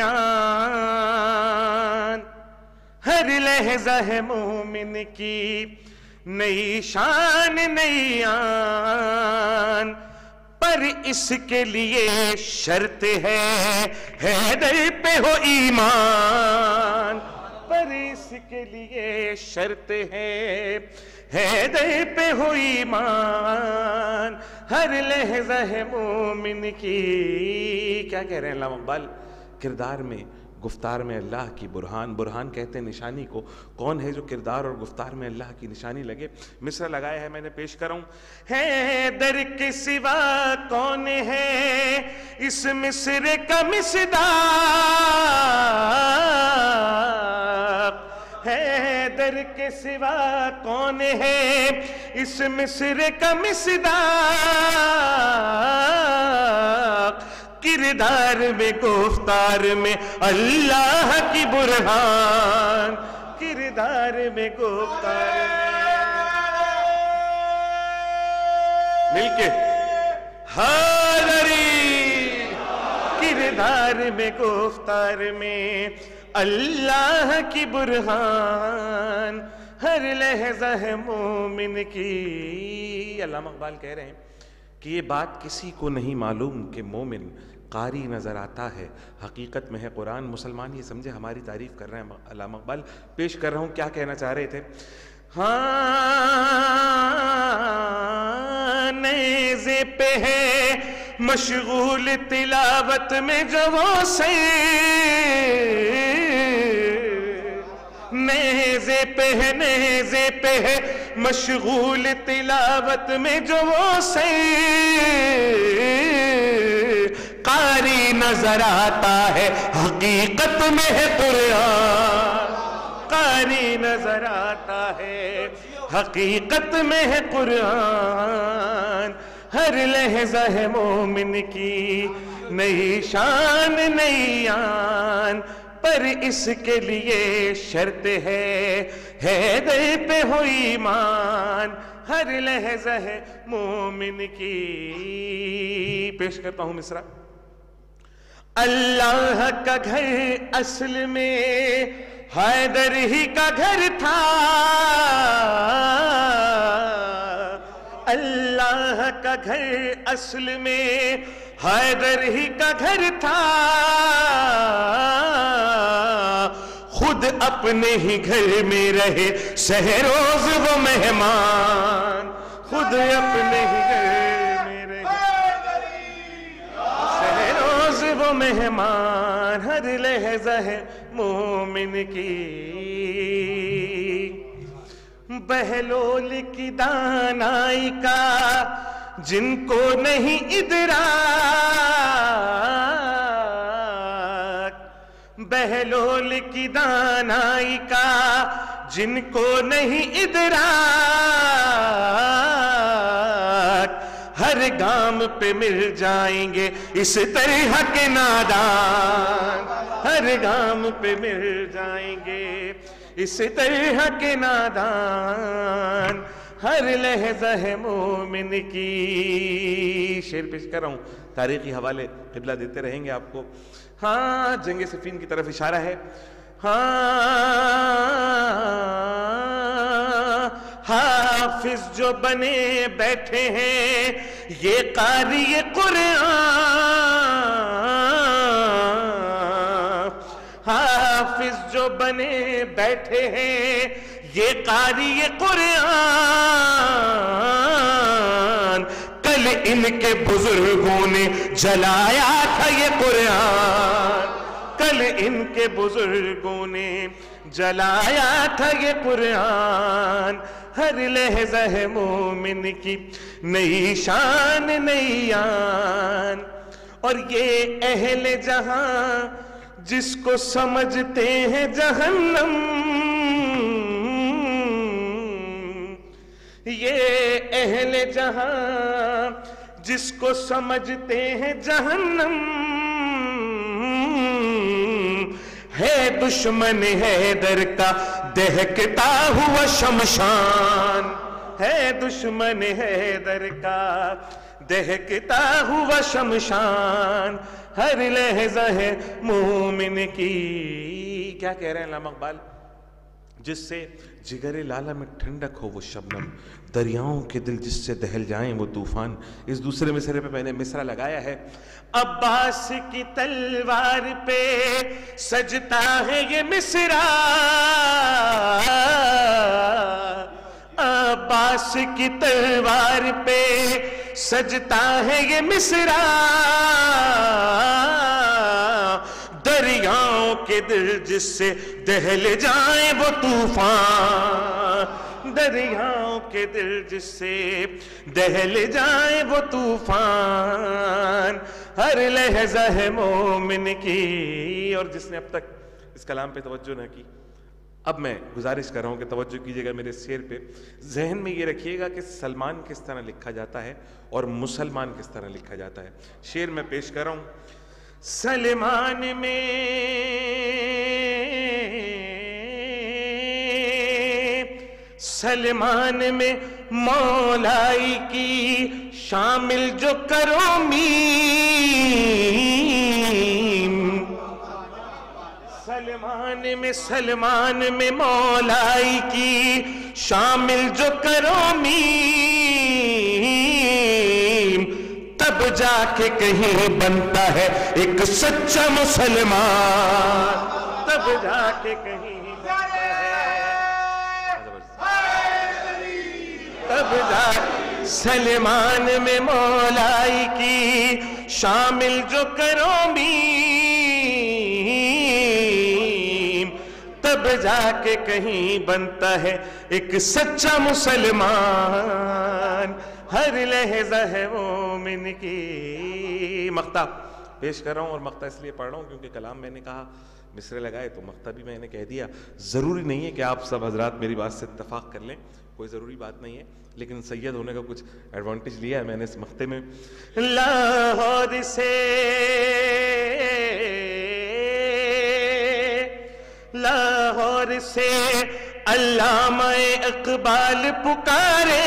آن. ہر لحظہ مومن کی نئی شان نئی آن. پر اس کے لیے شرط ہے حیدر پہ ہو ایمان. پر اس کے لیے شرط ہے حیدر پہ ہو ایمان ہر لحظہ ہے مومن کی. کیا کہہ رہے ہیں علامہ اقبال؟ کردار میں گفتار میں اللہ کی برہان. برہان کہتے ہیں نشانی کو. کون ہے جو کردار اور گفتار میں اللہ کی نشانی لگے؟ مصرع لگایا ہے میں نے، پیش کروں. حیدر کے سوا کون ہے اس مصر کا مصداق؟ حیدر کے سوا کون ہے اس مصر کا مصداق؟ کردار میں گفتار میں اللہ کی برہان. کردار میں گفتار مل کے حیدری. کردار میں گفتار میں اللہ کی برہان ہر لحظہ ہے مومن کی. علامہ اقبال کہہ رہے ہیں کہ یہ بات کسی کو نہیں معلوم کہ مومن قاری نظر آتا ہے، حقیقت میں ہے قرآن. مسلمان یہ سمجھے ہماری تعریف کر رہے ہیں. علامہ اقبال پیش کر رہا ہوں کیا کہنا چاہ رہے تھے. ہاں نیزے پہ ہے مشغول تلاوت میں جو وہ نیزے پہ ہے مشغول تلاوت میں جو وہ قاری نظر آتا ہے، حقیقت میں ہے قرآن. قاری نظر آتا ہے، حقیقت میں ہے قرآن. ہر لحظہ ہے مومن کی نئی شان نئی آن، پر اس کے لیے شرط ہے حیدر پہ ہو ایمان ہر لحظہ ہے مومن کی. پیش کرتا ہوں مصرع. اللہ کا گھر اصل میں حیدر ہی کا گھر تھا. اللہ کا گھر اصل میں حیدر ہی کا گھر تھا. خود اپنے ہی گھر میں رہے سہ روز وہ مہمان. خود اپنے ہی گھر میں رہے سہ روز وہ مہمان ہر لحظہ ہے مومن کی. بہلول کی دانائی کا جن کو نہیں ادراک، بہلول کی دانائی کا جن کو نہیں ادراک، ہر گام پہ مل جائیں گے اس طرح کے نادان. ہر گام پہ مل جائیں گے اس طرح کے نادان ہر لحظہ ہے مومن کی. شعر پیش کر رہا ہوں، تاریخی حوالے قبلہ دیتے رہیں گے آپ کو. ہاں جنگ صفین کی طرف اشارہ ہے. ہاں حافظ جو بنے بیٹھے ہیں یہ قاری قرآن. حافظ جو بنے بیٹھے ہیں یہ قاری قرآن. کل ان کے بزرگوں نے جلایا تھا یہ قرآن. کل ان کے بزرگوں نے جلایا تھا یہ قرآن. ہر لحظہ ہے مومن کی نئی شان نئی آن. اور یہ اہل جہاں جس کو سمجھتے ہیں جہنم، یہ اہل جہاں جس کو سمجھتے ہیں جہنم، ہے دشمن حیدر کا دہکتا ہوا شمشان. ہے دشمن حیدر کا دہکتا ہوا شمشان ہر لحظہ ہے مومن کی. کیا کہہ رہے ہیں علامہ اقبال؟ جس سے جگر لالا میں ٹھنڈک ہو وہ شبنم، دریاؤں کے دل جس سے دہل جائیں وہ طوفان. اس دوسرے مصرعے پہ میں نے مصرع لگایا ہے. عباس کی تلوار پہ سجتا ہے یہ مصرع. عباس کی تلوار پہ سجتا ہے یہ مصرع، دریاؤں کے دل جس سے دہل جائیں وہ طوفان، دریاؤں کے دل جس سے دہل جائیں وہ طوفان، ہر لحظہ ہے مومن کی. اور جس نے اب تک اس کلام پہ توجہ نہ کی، اب میں گزارش کر رہا ہوں کہ توجہ کیجئے گا میرے اس شعر پہ. ذہن میں یہ رکھیے گا کہ سلمان کس طرح لکھا جاتا ہے اور مسلمان کس طرح لکھا جاتا ہے. شعر میں پیش کر رہا ہوں. سلمان میں مولائی کی شامل جو کرو میم، سلمان میں مولائی کی شامل جو کرو میم، تب جا کے کہیں بنتا ہے ایک سچا مسلمان، تب جا کے کہیں بنتا ہے، تب جا سلمان میں مولائی کی شامل جو کرو میم، تب جا کے کہیں بنتا ہے ایک سچا مسلمان، ہر لحظہ ہے مومن کی. مقطع پیش کر رہا ہوں، اور مقطع اس لیے پڑھ رہا ہوں کیونکہ کلام میں نے کہا مصرے لگائے تو مقطع بھی میں نے کہہ دیا. ضروری نہیں ہے کہ آپ سب حضرات میری بات سے اتفاق کر لیں، کوئی ضروری بات نہیں ہے، لیکن سید ہونے کا کچھ ایڈوانٹیج لیا ہے میں نے اس مقطع میں. لاہور سے علامہ اقبال پکارے،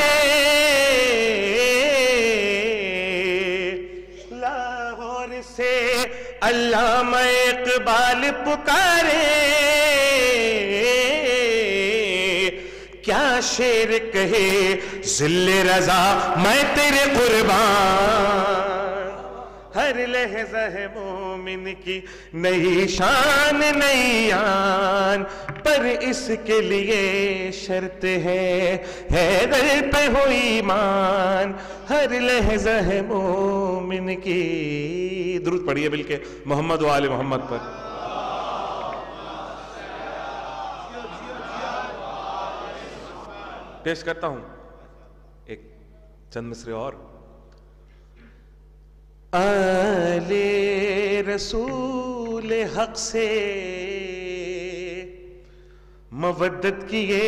لاہور سے علامہ اقبال پکارے، کیا شعر کہے ذل رضا میں تیرے قربان، ہر لحظہ ہے مومن کی نئی شان نئی آن، پر اس کے لیے شرط ہے حیدر پہ ہو ایمان، ہر لحظہ ہے مومن کی. درود پڑھیے مل کے محمد و آل محمد پر. پیش کرتا ہوں ایک چند مصرے اور. آل رسول حق سے مودت کیے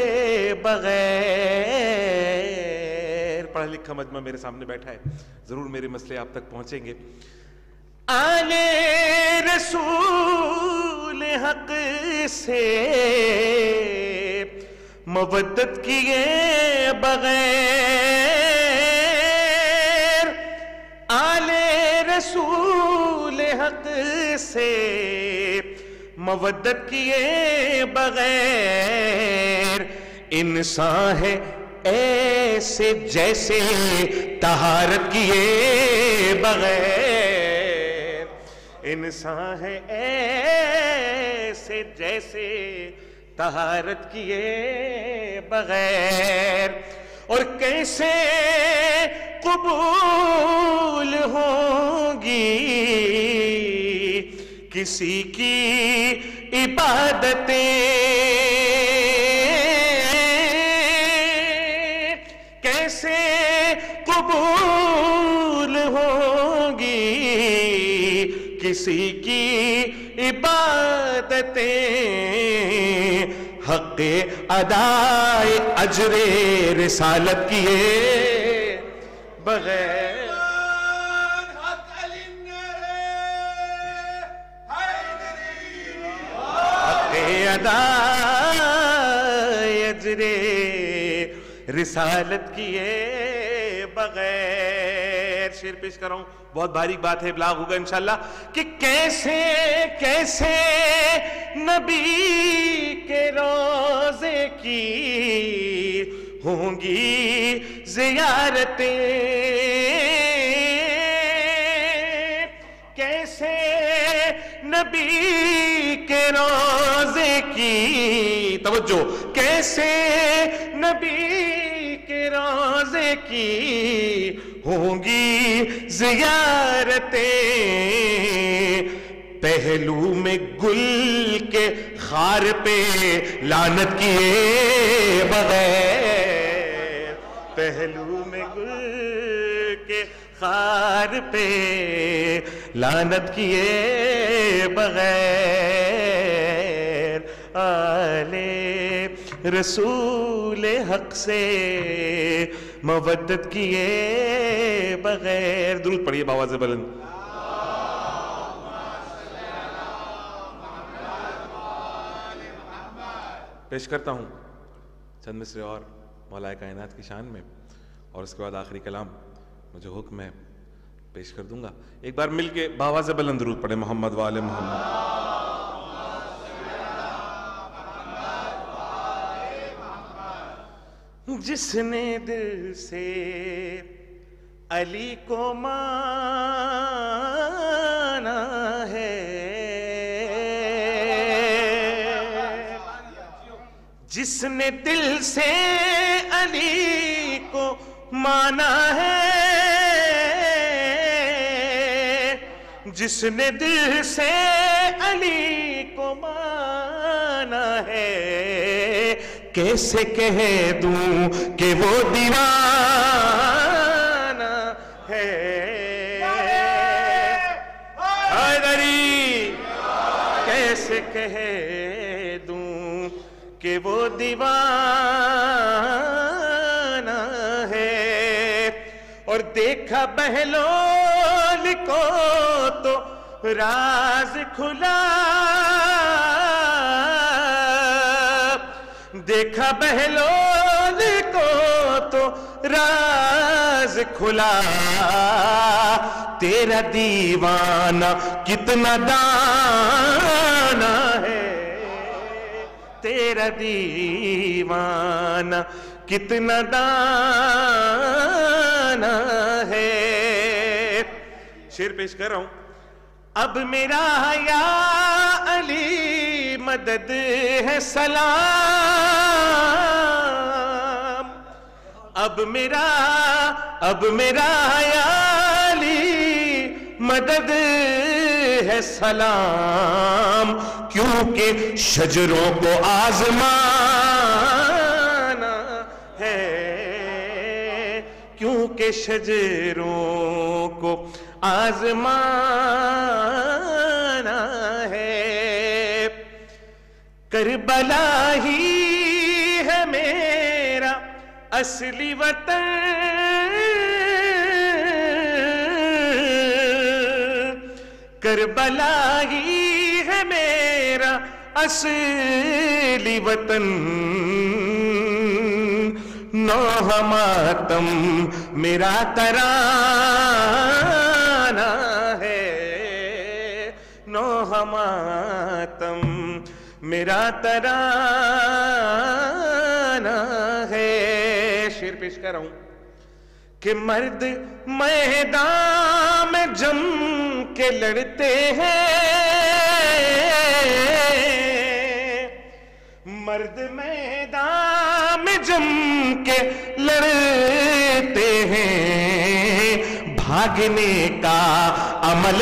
بغیر، پڑھا لکھا مجمع میرے سامنے بیٹھا ہے، ضرور میرے مسئلے آپ تک پہنچیں گے. آل رسول حق سے مودت کیے بغیر، آل رسول حق سے مودت کیے بغیر، انسان ہے ایسے جیسے طہارت کیے بغیر، انسان ہے ایسے جیسے طہارت کیے بغیر، اور کیسے قبول ہوگی کسی کی عبادتیں، کیسے قبول ہوگی کسی کی عبادتیں، حق ادائے اجر رسالت کیے بغیر، حق ادائے اجر رسالت کیے بغیر. شعر پیش کر رہا ہوں، بہت باریک بات ہے، ابلاغ ہوگا انشاءاللہ، کہ کیسے کیسے نبی کے روزے کی ہوں گی زیارتیں، کیسے نبی کے روزے کی، توجہ، کیسے نبی روزے کی ہوں گی زیارتیں، پہلو میں گل کے خار پہ لعنت کیے بغیر، پہلو میں گل کے خار پہ لعنت کیے بغیر، آل رسول حق سے مودت کیے بغیر. درود پڑھیے باواز بلند. پیش کرتا ہوں چند مصرے اور مولا کائنات کی شان میں، اور اس کے بعد آخری کلام مجھے حکم ہے پیش کر دوں گا. ایک بار مل کے باواز بلند درود پڑھے محمد و آل محمد. جس نے دل سے علی کو مانا ہے، جس نے دل سے علی کو مانا ہے، جس نے دل سے علی کو مانا ہے، کیسے کہہ دوں کہ وہ دیوانہ ہے. حیدری کیسے کہہ دوں کہ وہ دیوانہ ہے. اور دیکھا بہلول کو تو راز کھلا، دیکھا بہلول کو تو راز کھلا، تیرا دیوانہ کتنا دانا ہے، تیرا دیوانہ کتنا دانا ہے. شعر پیش کر رہا ہوں. اب میرا یا علی مدد ہے سلام، اب میرا یا علی مدد ہے سلام، کیونکہ شجروں کو آزمانا ہے، کیونکہ شجروں کو آزمانا ہے. کربلا ہی ہے میرا اصلی وطن، کربلا ہی ہے میرا اصلی وطن، نوح ماتم میرا ترانہ ہے، نوح ماتم میرا ترانہ ہے. شعر پیش کر رہا ہوں کہ مرد میدان میں جم کے لڑتے ہیں، مرد میدان میں جم کے لڑتے ہیں، بھاگنے کا عمل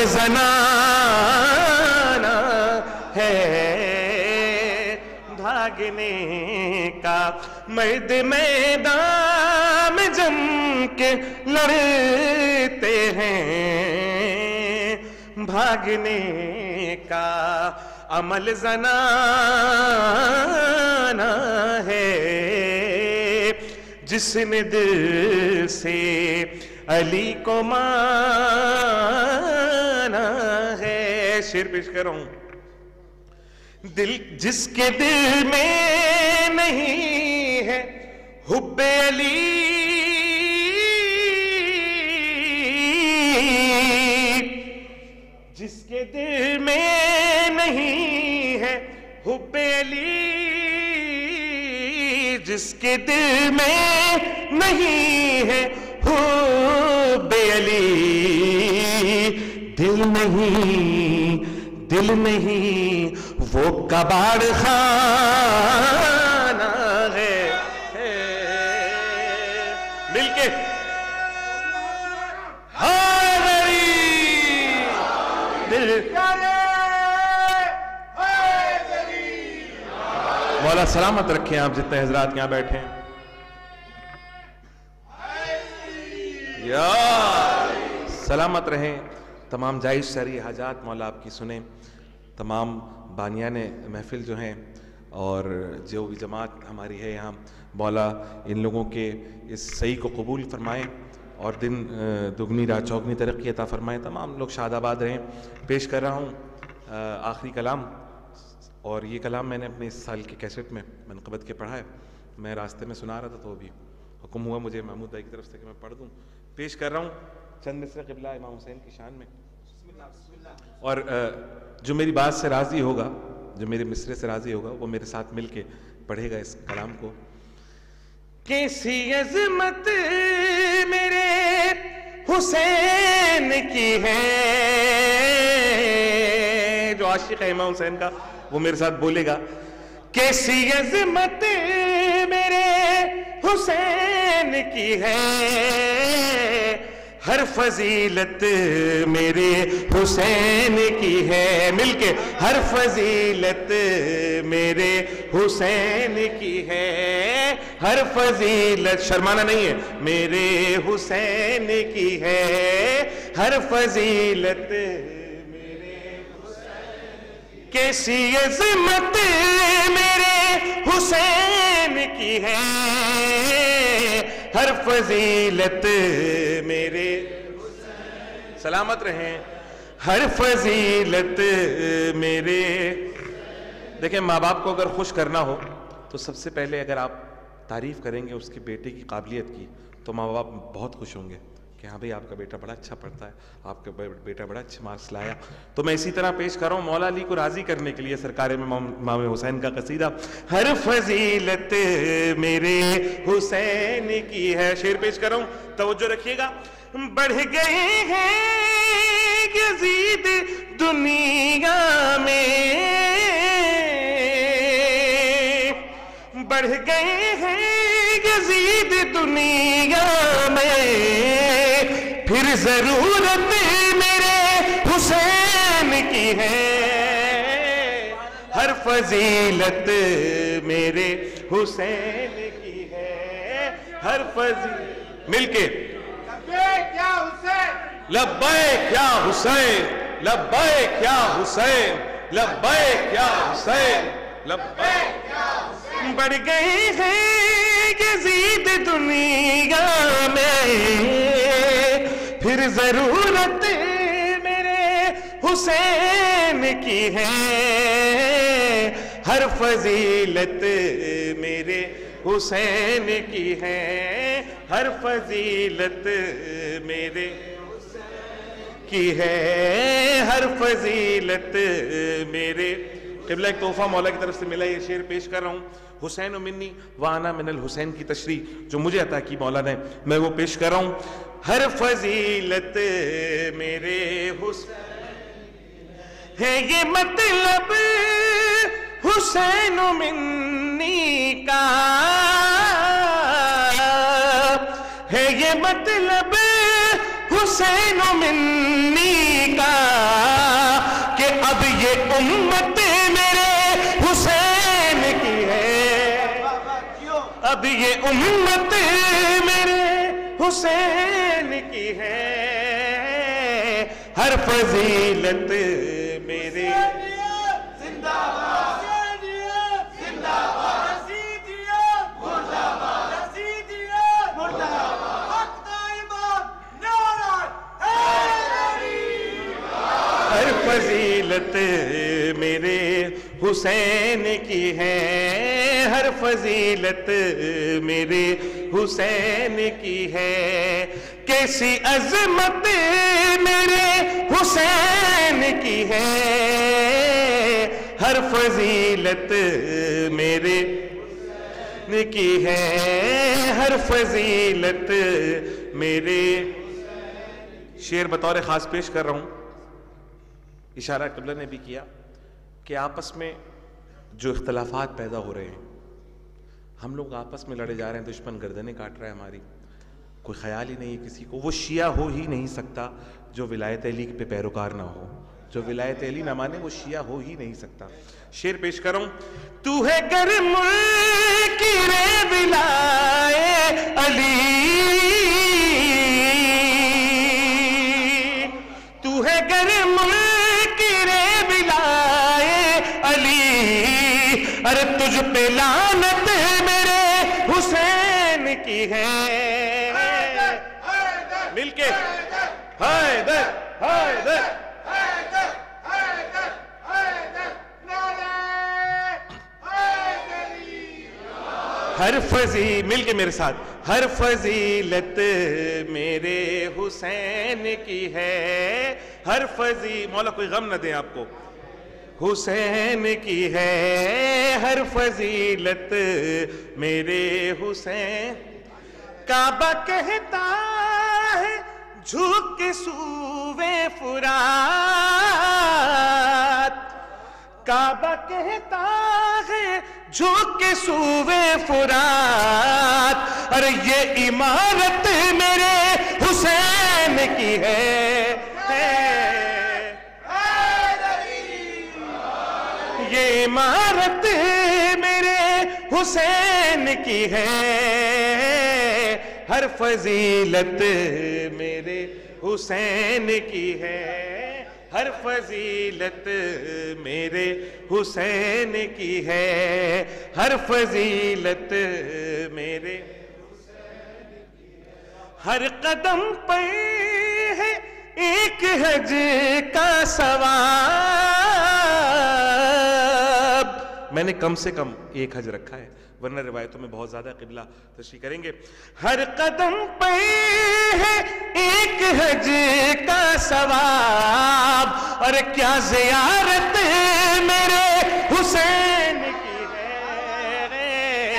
زنانہ ہے، بھاگنے کا مرد میدان میں جم کے لڑتے ہیں، بھاگنے کا عمل زنانہ ہے. جس نے دل سے علی کو مانا ہے. شعر پیش کر رہا ہوں. دل جس کے دل میں نہیں ہے حب علی، جس کے دل میں نہیں ہے حب علی، جس کے دل میں نہیں ہے حب علی، دل نہیں وہ کباڑ خانہ ہے. حیدری دل مولا سلامت رکھیں آپ جتنے حضرات یہاں بیٹھے ہیں. یا سلامت رہیں. تمام جائز شرعی حاجات مولا آپ کی سنیں. تمام بانیان محفل جو ہیں اور جو بھی جماعت ہماری ہے یہاں، مولا ان لوگوں کے اس صحیح کو قبول فرمائیں اور دن دگنی رات چوگنی ترقی عطا فرمائیں. تمام لوگ شاد آباد رہیں. پیش کر رہا ہوں آخری کلام، اور یہ کلام میں نے اپنے اس سال کے کیسٹ میں منقبت کے پڑھا ہے. میں راستے میں سنا رہا تھا تو ابھی حکم ہوا مجھے محمود بھائی کی طرف سے کہ میں پڑھ دوں. پیش کر رہا ہوں چند مصرع قبلہ امام حسین کی شان میں. اور جو میری بات سے راضی ہوگا، جو میرے مصرے سے راضی ہوگا، وہ میرے ساتھ مل کے پڑھے گا اس کلام کو. کیسی عظمت میرے حسین کی ہے. جو عاشق ہے امام حسین کا وہ میرے ساتھ بولے گا. کیسی عظمت میرے حسین کی ہے، ہر فضیلت میرے حسین کی ہے. مل کے ہر فضیلت میرے حسین کی ہے، ہر فضیلت شرمانا نہیں ہے میرے حسین کی ہے، ہر فضیلت میرے حسین. کیسی عظمت میرے حسین کی ہے، ہر فضیلت میرے حسین. سلامت رہیں. ہر فضیلت میرے. دیکھیں ماں باپ کو اگر خوش کرنا ہو تو سب سے پہلے اگر آپ تعریف کریں گے اس کے بیٹے کی قابلیت کی تو ماں باپ بہت خوش ہوں گے کہ ہاں بھئی آپ کا بیٹا بڑا اچھا پڑھتا ہے، آپ کا بیٹا بڑا اچھے مارکس لایا. تو میں اسی طرح پیش کر رہا ہوں مولا علی کو راضی کرنے کے لیے سرکار امام حسین کا قصیدہ. ہر فضیلت میرے حسین کی ہے. شعر پیش کر رہا ہوں، توجہ رکھیے گا. بڑھ گئے ہیں یزید دنیا میں، بڑھ گئے ہیں یزید دنیا میں، پھر ضرورت میرے حسین کی ہے، ہر فضیلت میرے حسین کی ہے، ہر فضیلت. مل کے لبیک یا حسین، لبیک یا حسین، لبیک یا حسین، لبیک یا حسین. بڑھ گئے ہیں یزید دنیا میں، پھر ضرورت میرے حسین کی ہے، ہر فضیلت میرے حسین کی ہے، ہر فضیلت میرے کی ہے، ہر فضیلت میرے. قبلہ ایک تحفہ مولا کی طرف سے ملا، یہ شعر پیش کر رہا ہوں. حسین منی وانا من الحسین کی تشریح جو مجھے عطا کی مولا نے، میں وہ پیش کر رہا ہوں. ہر فضیلت میرے حسین ہے، یہ مطلب حسین منی کا ہے، یہ مطلب حسین منی کا کہ اب یہ امت میرے حسین کی ہے، اب یہ امت میرے حسین کی ہے، ہر فضیلت میرے. ہر فضیلت میرے حسین کی ہے، ہر فضیلت میرے حسین کی ہے. کیسی عظمت میرے حسین کی ہے، ہر فضیلت میرے کی ہے، ہر فضیلت میرے. شعر بطور خاص پیش کر رہا ہوں. اشارہ قبلہ نے بھی کیا کہ آپس میں جو اختلافات پیدا ہو رہے ہیں، ہم لوگ آپس میں لڑے جا رہے ہیں، دشمن گردنیں کاٹ رہا ہے ہماری. کوئی خیال ہی نہیں ہے کسی کو. وہ شیعہ ہو ہی نہیں سکتا جو ولایت علی پہ پیروکار نہ ہو. جو ولایت علی نہ مانے وہ شیعہ ہو ہی نہیں سکتا. شعر پیش کروں. تو ہے گر منکر ولایت علی، تو ہے گر منکر ولایت علی، ارے تجھ پہ لعنت میرے حسین کی ہے. مل کے حیدر حیدر. ہر مل کے میرے ساتھ. ہر فضیلت میرے حسین کی ہے. ہر مولا کوئی غم نہ دیں آپ کو. حسین کی ہے ہر فضیلت میرے حسین. کعبہ کہتا ہے جھک کے سوے فرات، کعبہ کہتا ہے جھک کے سوے فرات، ارے یہ عمارت میرے حسین کی ہے. یہ عمارت میرے حسین کی ہے. ہر فضیلت میرے حسین کی ہے. ہر فضیلت میرے حسین کی ہے. ہر فضیلت میرے ہر قدم پہ ہے ایک حج کا ثواب. میں نے کم سے کم ایک حج رکھا ہے، ورنہ روایتوں میں بہت زیادہ. قبلہ تشریح کریں گے. ہر قدم پہ ہے ایک حج کا ثواب، اور کیا زیارت میرے حسین کی ہے.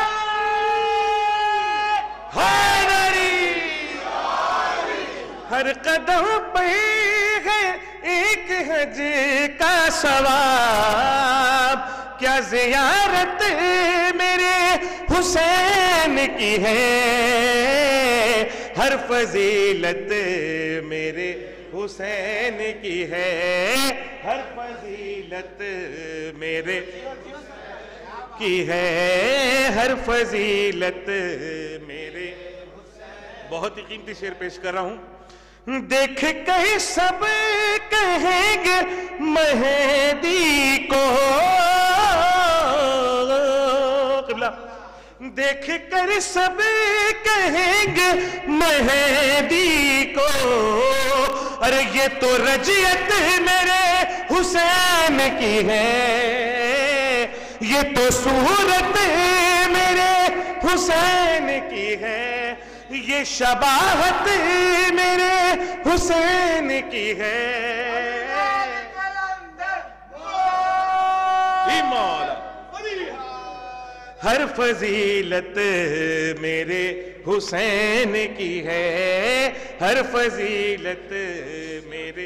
ہر قدم پہ ہے ایک حج کا ثواب، کیا زیارت میرے حسین کی ہے. ہر فضیلت میرے حسین کی ہے. ہر فضیلت میرے کی ہے. ہر فضیلت میرے. بہت ہی قیمتی شعر پیش کر رہا ہوں. دیکھ کے سب کہیں گے مہدی کو، دیکھ کر سب کہیں گے مہدی کو، ارے یہ تو رجیت میرے حسین کی ہے. یہ تو صورت میرے حسین کی ہے. یہ شباہت میرے حسین کی ہے. ہر فضیلت میرے حسین کی ہے. ہر فضیلت میرے.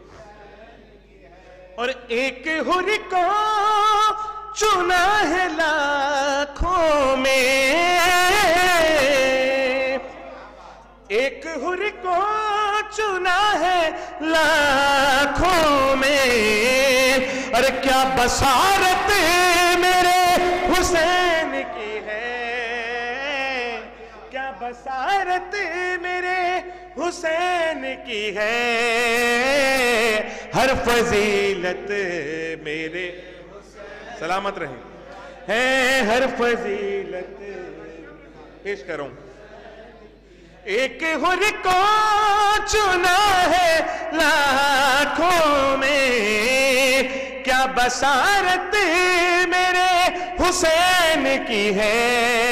اور ایک حر کو چنا ہے لاکھوں میں، ایک حر کو چنا ہے لاکھوں میں، اور کیا بصارت میرے حسین کی ہے. کیا بصارت میرے حسین کی ہے. ہر فضیلت میرے سلامت رہیں ہے. ہر فضیلت پیش کروں. ایک حر کو چنا ہے لاکھوں میں، کیا بصارت میرے حسین کی ہے.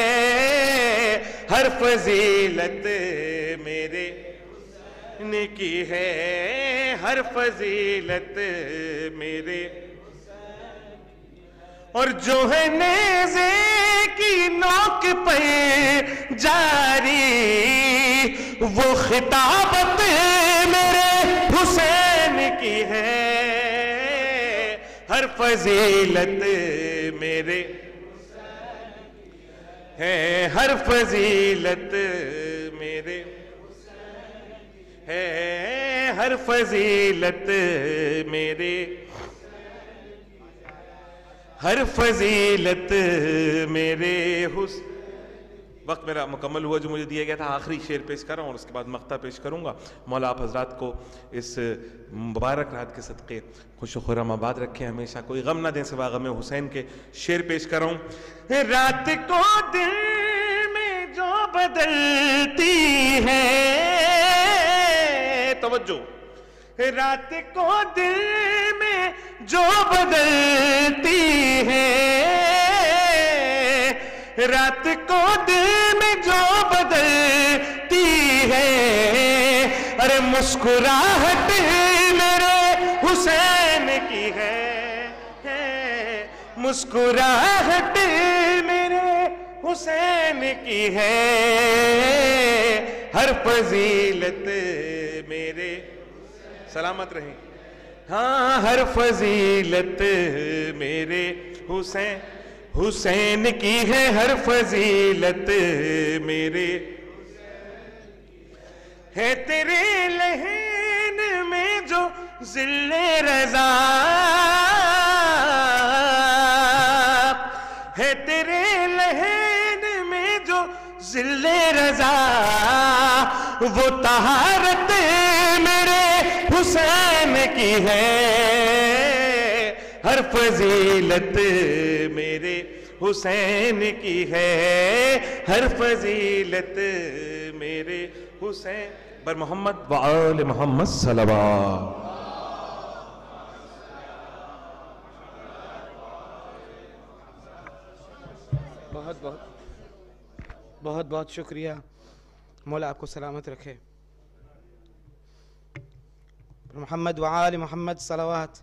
ہر فضیلت میرے کی ہے. ہر فضیلت میرے. اور جو ہے نیزے کی نوک پہ جاری، وہ خطابت میرے حسین کی ہے. ہر فضیلت میرے ہے. ہر فضیلت मेरे है हर फजीलत मेरे हर फजीलत मेरे हुस्न। वक्त मेरा मुकम्मल हुआ जो मुझे दिया गया था, आखिरी शेर पेश कर रहा हूँ और उसके बाद मक्ता पेश करूँगा। मौला आप हजरात को इस मुबारक रात के सदक़े खुश खुर्रम आबाद रखें, हमेशा कोई गम ना दें सिवा गम हुसैन के। शेर पेश कर रहा हूँ। रात को दिल में जो बदलती है, तवज्जो, रात को दिल में जो बदलती है, रात को दिल में जो बदलती है, अरे मुस्कुराहट मेरे हुसैन की है, मुस्कुराहट मेरे हुसैन की है, हर फजीलत मेरे, सलामत रहें, हाँ हर फजीलत मेरे हुसैन हुसैन की है, हर फजीलत मेरे है। तेरे लहन में जो ज़िल्ले रज़ा है, तेरे लहन में जो ज़िल्ले रज़ा, वो तहारत मेरे हुसैन की है, हर फजीलत मेरे हुसैन की है, हर फजीलत मेरे हुसैन बर मोहम्मद व आले मोहम्मद सल्लल्लाहु। बहुत बहुत बहुत बहुत शुक्रिया। मौला आपको सलामत रखे। मोहम्मद व आले मोहम्मद सलावत।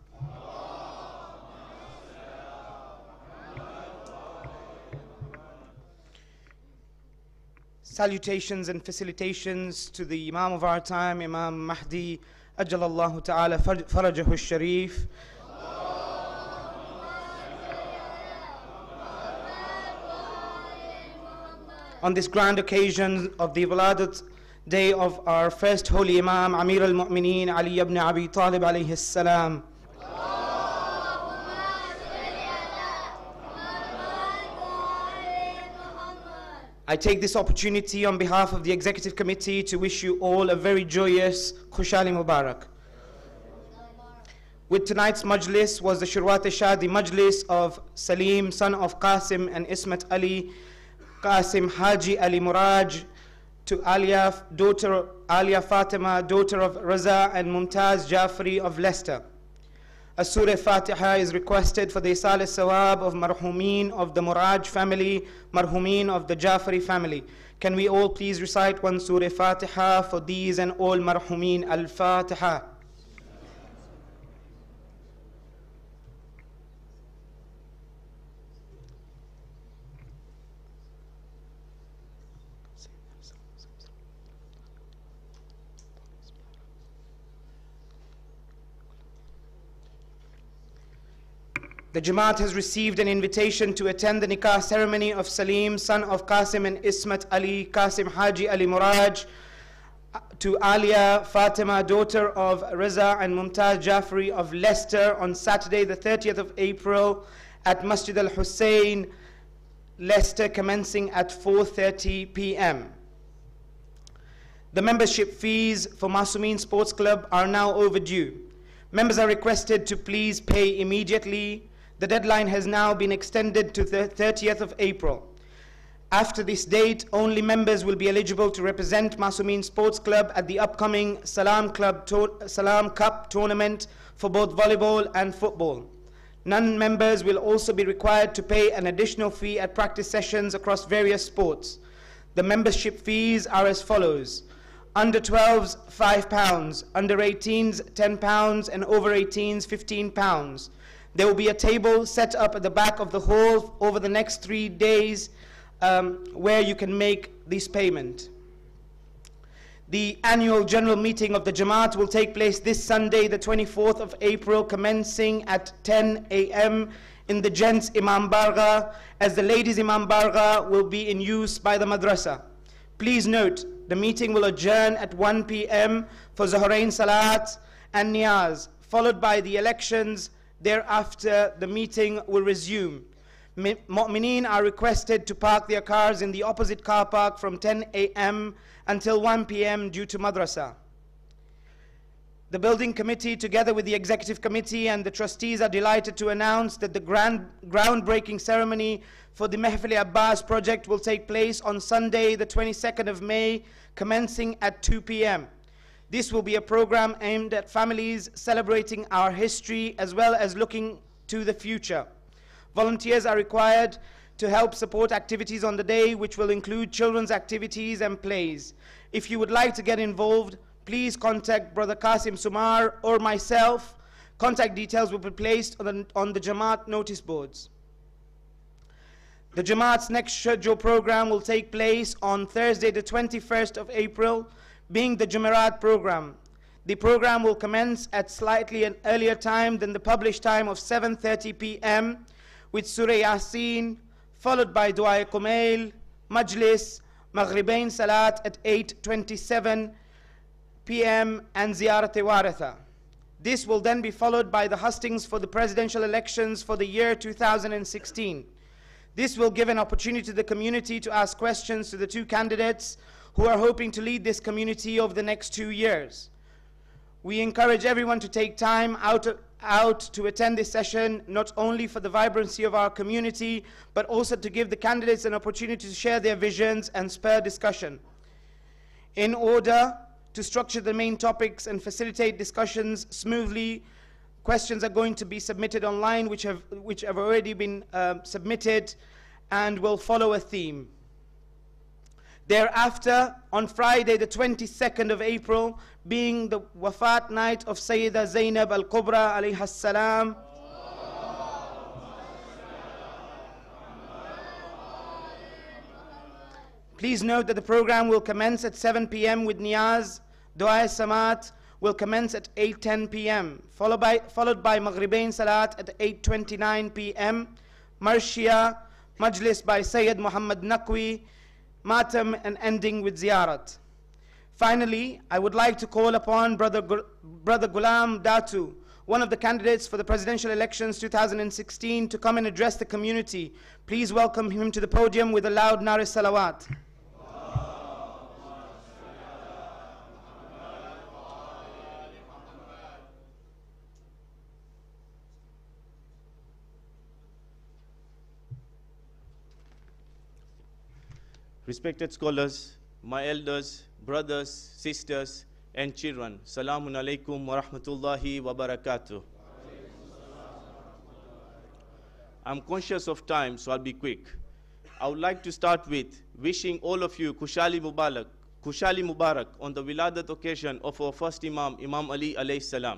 Salutations and felicitations to the Imam of our time, Imam Mahdi, Ajjalallahu Ta'ala Farajahu Sharif. On this grand occasion of the Waladat day of our first holy Imam, Amir al-Mu'mineen Ali ibn Abi Talib alayhi salam. I take this opportunity on behalf of the Executive Committee to wish you all a very joyous Khushali Mubarak. With tonight's majlis was the Shurwat-e-Shadi majlis of Salim, son of Qasim and Ismat Ali, Qasim Haji Ali Muraj, to Alia, daughter Alia Fatima, daughter of Raza and Mumtaz Jafri of Leicester. A Surah Fatiha is requested for the Isal Sawab of Marhumin of the Muraj family, Marhumin of the Jafri family. Can we all please recite one Surah Fatiha for these and all Marhumin? Al-Fatiha. The Jamaat has received an invitation to attend the nikah ceremony of Salim, son of Qasim and Ismat Ali, Qasim Haji Ali Muraj, to Alia Fatima, daughter of Raza and Mumtaz Jafri of Leicester, on Saturday the 30th of April at Masjid al-Hussein, Leicester, commencing at 4:30 p.m. The membership fees for Masumin Sports Club are now overdue. Members are requested to please pay immediately. The deadline has now been extended to the 30th of April. After this date, only members will be eligible to represent Masumin Sports Club at the upcoming Salam Cup tournament for both volleyball and football. Non-members will also be required to pay an additional fee at practice sessions across various sports. The membership fees are as follows: under 12s, £5, under 18s, £10, and over 18s, £15. There will be a table set up at the back of the hall over the next 3 days where you can make this payment. The annual general meeting of the Jamaat will take place this Sunday, the 24th of April, commencing at 10 a.m. in the gents Imam Barga, as the ladies Imam Barga will be in use by the madrasa. Please note the meeting will adjourn at 1 p.m. for Zuhrain Salat and Niyaz, followed by the elections. Thereafter, the meeting will resume. Mu'mineen are requested to park their cars in the opposite car park from 10 a.m. until 1 p.m. due to madrasa. The building committee, together with the executive committee and the trustees, are delighted to announce that the groundbreaking ceremony for the Mehfil Abbas project will take place on Sunday, the 22nd of May, commencing at 2 p.m. This will be a program aimed at families celebrating our history as well as looking to the future. Volunteers are required to help support activities on the day, which will include children's activities and plays. If you would like to get involved, please contact Brother Qasim Sumar or myself. Contact details will be placed on the Jamaat notice boards. The Jamaat's next scheduled program will take place on Thursday, the 21st of April, being the Jumeirah program. The program will commence at slightly an earlier time than the published time of 7:30 p.m. with Surah Yasin, followed by Dua Kumail, Majlis, Maghribain Salat at 8:27 p.m. and Ziyarat Waratha. This will then be followed by the hustings for the presidential elections for the year 2016. This will give an opportunity to the community to ask questions to the two candidates who are hoping to lead this community over the next 2 years. We encourage everyone to take time out to attend this session, not only for the vibrancy of our community, but also to give the candidates an opportunity to share their visions and spur discussion. In order to structure the main topics and facilitate discussions smoothly, questions are going to be submitted online, which have already been submitted, and will follow a theme. Thereafter, on Friday, the 22nd of April, being the Wafat night of Sayyida Zainab al-Kubra alayha salam, please note that the program will commence at 7 p.m. with Niyaz. Dua Samat will commence at 8:10 p.m., followed by Maghribain Salat at 8:29 p.m., Marshia, Majlis by Sayyid Muhammad Naqwi, Matam, and ending with Ziyarat. Finally, I would like to call upon Brother Ghulam Datu, one of the candidates for the presidential elections 2016, to come and address the community. Please welcome him to the podium with a loud Nare Salawat. Respected scholars, my elders, brothers, sisters, and children, Salamun alaikum wa rahmatullahi wa barakatuh. I'm conscious of time, so I'll be quick. I would like to start with wishing all of you Kushali Mubarak on the Wiladat occasion of our first Imam, Imam Ali alayhi salam.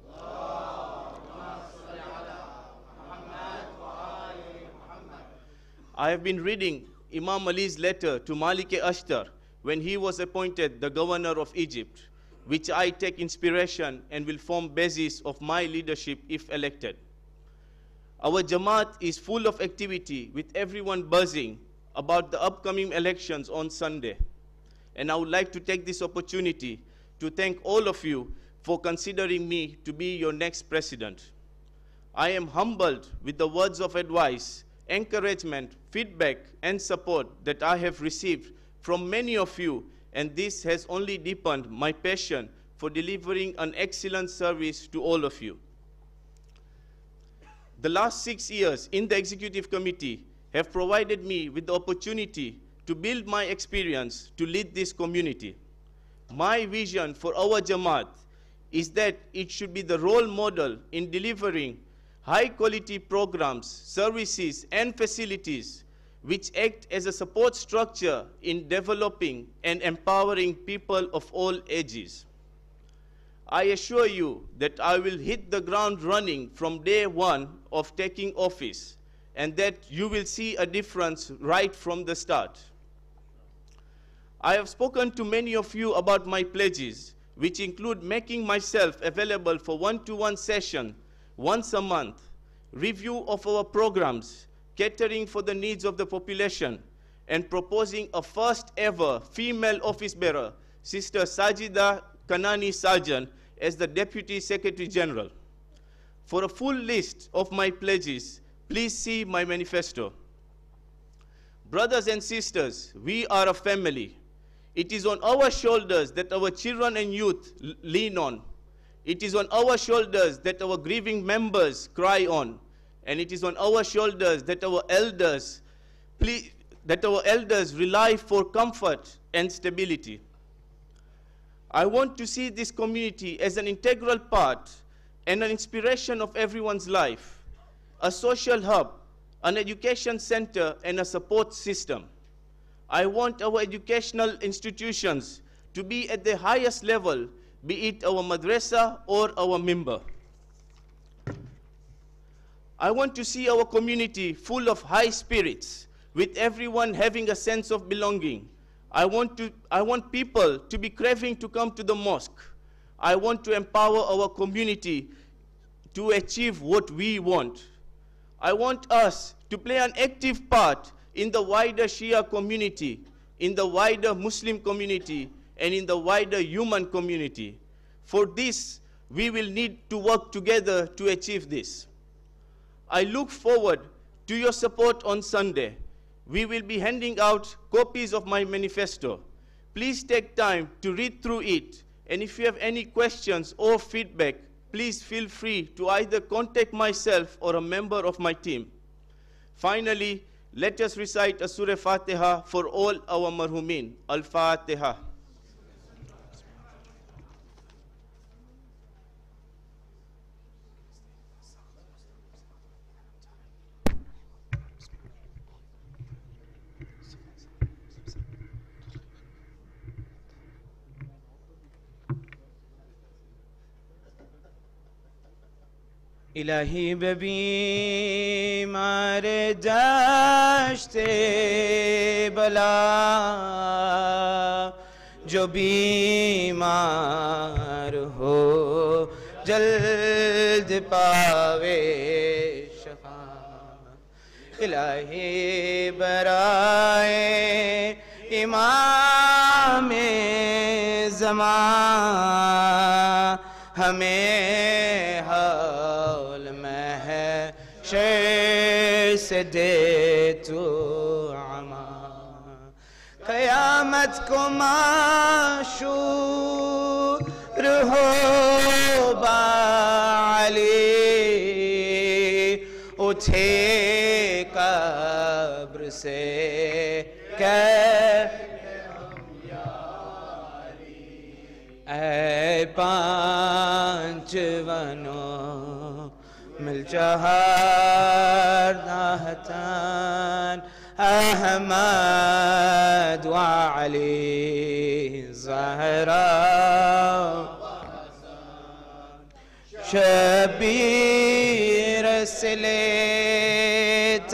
I have been reading Imam Ali's letter to Malik-e-Ashtar when he was appointed the governor of Egypt, which I take inspiration and will form basis of my leadership if elected. Our Jamaat is full of activity with everyone buzzing about the upcoming elections on Sunday. And I would like to take this opportunity to thank all of you for considering me to be your next president. I am humbled with the words of advice, encouragement, feedback, and support that I have received from many of you, and this has only deepened my passion for delivering an excellent service to all of you. The last 6 years in the executive committee have provided me with the opportunity to build my experience to lead this community. My vision for our Jamaat is that it should be the role model in delivering high-quality programs, services, and facilities which act as a support structure in developing and empowering people of all ages. I assure you that I will hit the ground running from day one of taking office, and that you will see a difference right from the start. I have spoken to many of you about my pledges, which include making myself available for one-to-one session once a month, review of our programs, catering for the needs of the population, and proposing a first ever female office bearer, Sister Sajida Kanani Sarjan, as the Deputy Secretary General. For a full list of my pledges, please see my manifesto. Brothers and sisters, we are a family. It is on our shoulders that our children and youth lean on. It is on our shoulders that our grieving members cry on. And it is on our shoulders that our elders rely for comfort and stability. I want to see this community as an integral part and an inspiration of everyone's life, a social hub, an education center, and a support system. I want our educational institutions to be at the highest level, be it our madrasa or our mimbar. I want to see our community full of high spirits, with everyone having a sense of belonging. I want people to be craving to come to the mosque. I want to empower our community to achieve what we want. I want us to play an active part in the wider Shia community, in the wider Muslim community, and in the wider human community. For this, we will need to work together to achieve this. I look forward to your support on Sunday. We will be handing out copies of my manifesto. Please take time to read through it, and if you have any questions or feedback, please feel free to either contact myself or a member of my team. Finally, let us recite a Surah Fatiha for all our marhumin. Al-Fatiha. الہی بیمار دشت بلا جو بیمار ہو جلد پاوے شفا الہی برائے امام زمان ہمیں حول میں ہے شر سے دے تو عما قیامت کو معشور ہو بعلی اٹھے قبر سے اے پانچ ونو مل چہار ناہتان احمد وعلی زہرا شبیر سلیت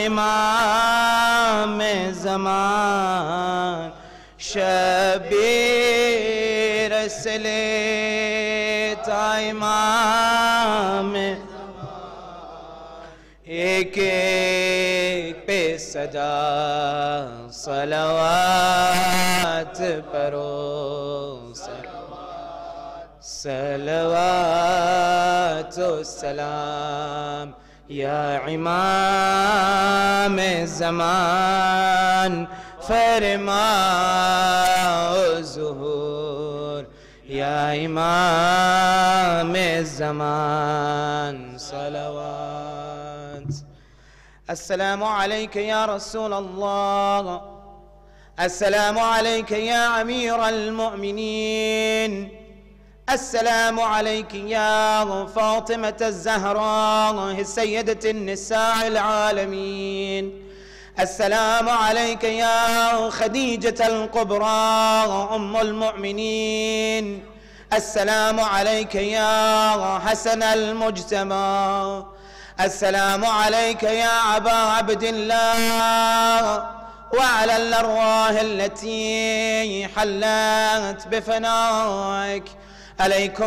امام زمان شبیر سلیت امام ایک ایک پہ صدا صلوات پرو صلوات و سلام یا امام زمان فرماؤ ظہور یا امام زمان صلوات السلام علیک یا رسول اللہ السلام علیک یا امیر المؤمنین السلام عليك يا فاطمة الزهراء سيدة النساء العالمين السلام عليك يا خديجة الكبرى أم المؤمنين السلام عليك يا حسن المجتمع السلام عليك يا أبا عبد الله وعلى الأرواح التي حلت بفنائك عليكم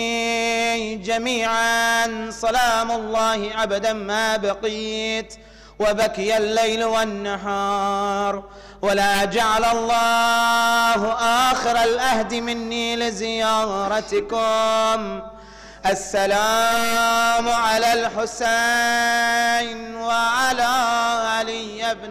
مني جميعا سلام الله أبدا ما بقيت وبكي الليل والنهار، ولا جعل الله آخر الأهد مني لزيارتكم. السلام على الحسين وعلى علي بن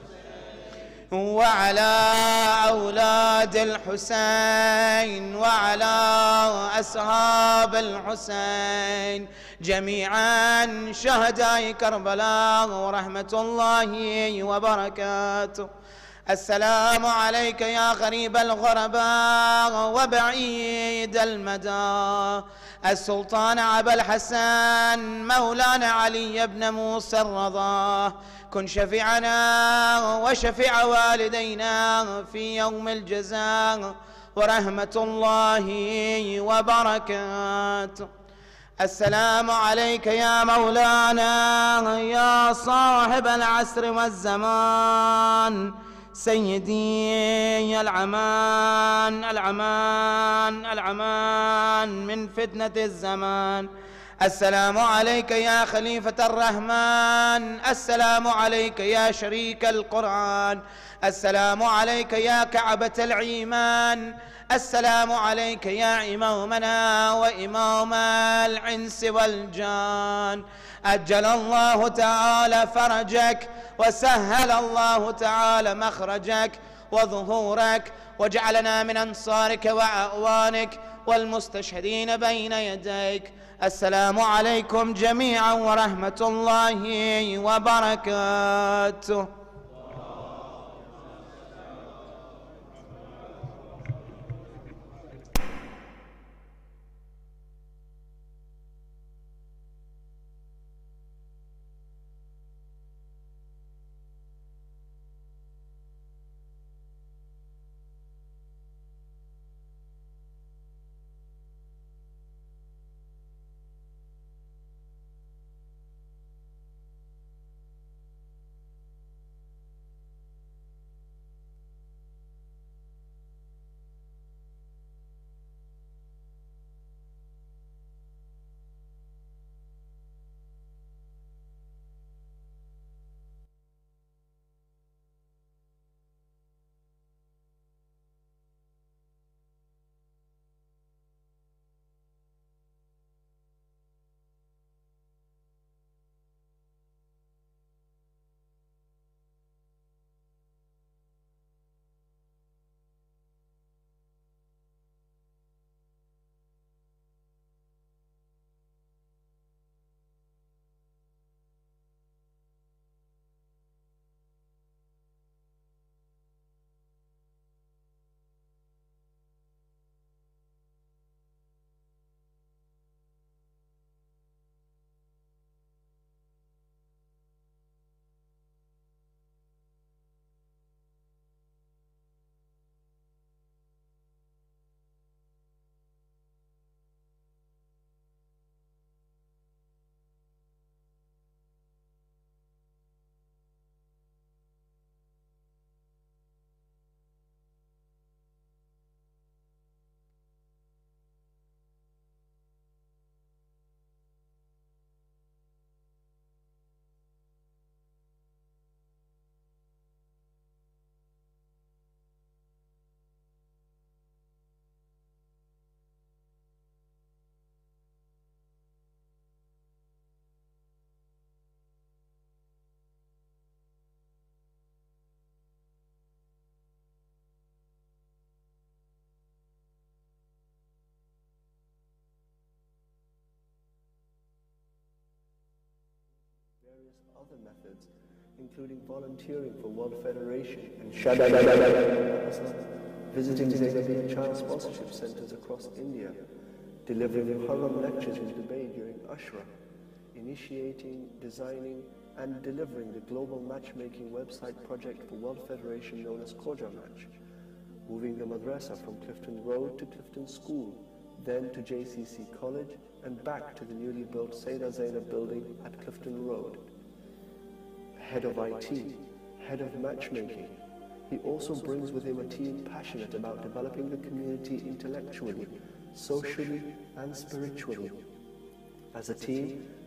وعلى أولاد الحسين وعلى أصحاب الحسين جميعا شهداء كربلاء ورحمة الله وبركاته. السلام عليك يا غريب الغرباء وبعيد المدى، السلطان أبا الحسن مولانا علي بن موسى الرضا، كن شفيعنا وشفيع والدينا في يوم الجزاء ورحمة الله وبركاته. السلام عليك يا مولانا يا صاحب العصر والزمان، سيدي العمان العمان العمان من فتنة الزمان. السلام عليك يا خليفة الرحمن، السلام عليك يا شريك القرآن، السلام عليك يا كعبة الإيمان، السلام عليك يا إمامنا وإمام الإنس والجان. أجل الله تعالى فرجك وسهل الله تعالى مخرجك وظهورك، وجعلنا من أنصارك وأعوانك والمستشهدين بين يديك. السلام عليكم جميعا ورحمة الله وبركاته. Other methods, including volunteering for World Federation and shadow visiting Zainabiya child sponsorship centers across India, delivering Muharram lectures and debate during Ashra, initiating, designing and delivering the global matchmaking website project for World Federation known as Khoja Match, moving the madrasa from Clifton Road to Clifton School, then to JCC College and back to the newly built Sayyidah Zainab building at Clifton Road. Head of IT, head of matchmaking. He also brings with him a team passionate about developing the community intellectually, socially and spiritually. As a team,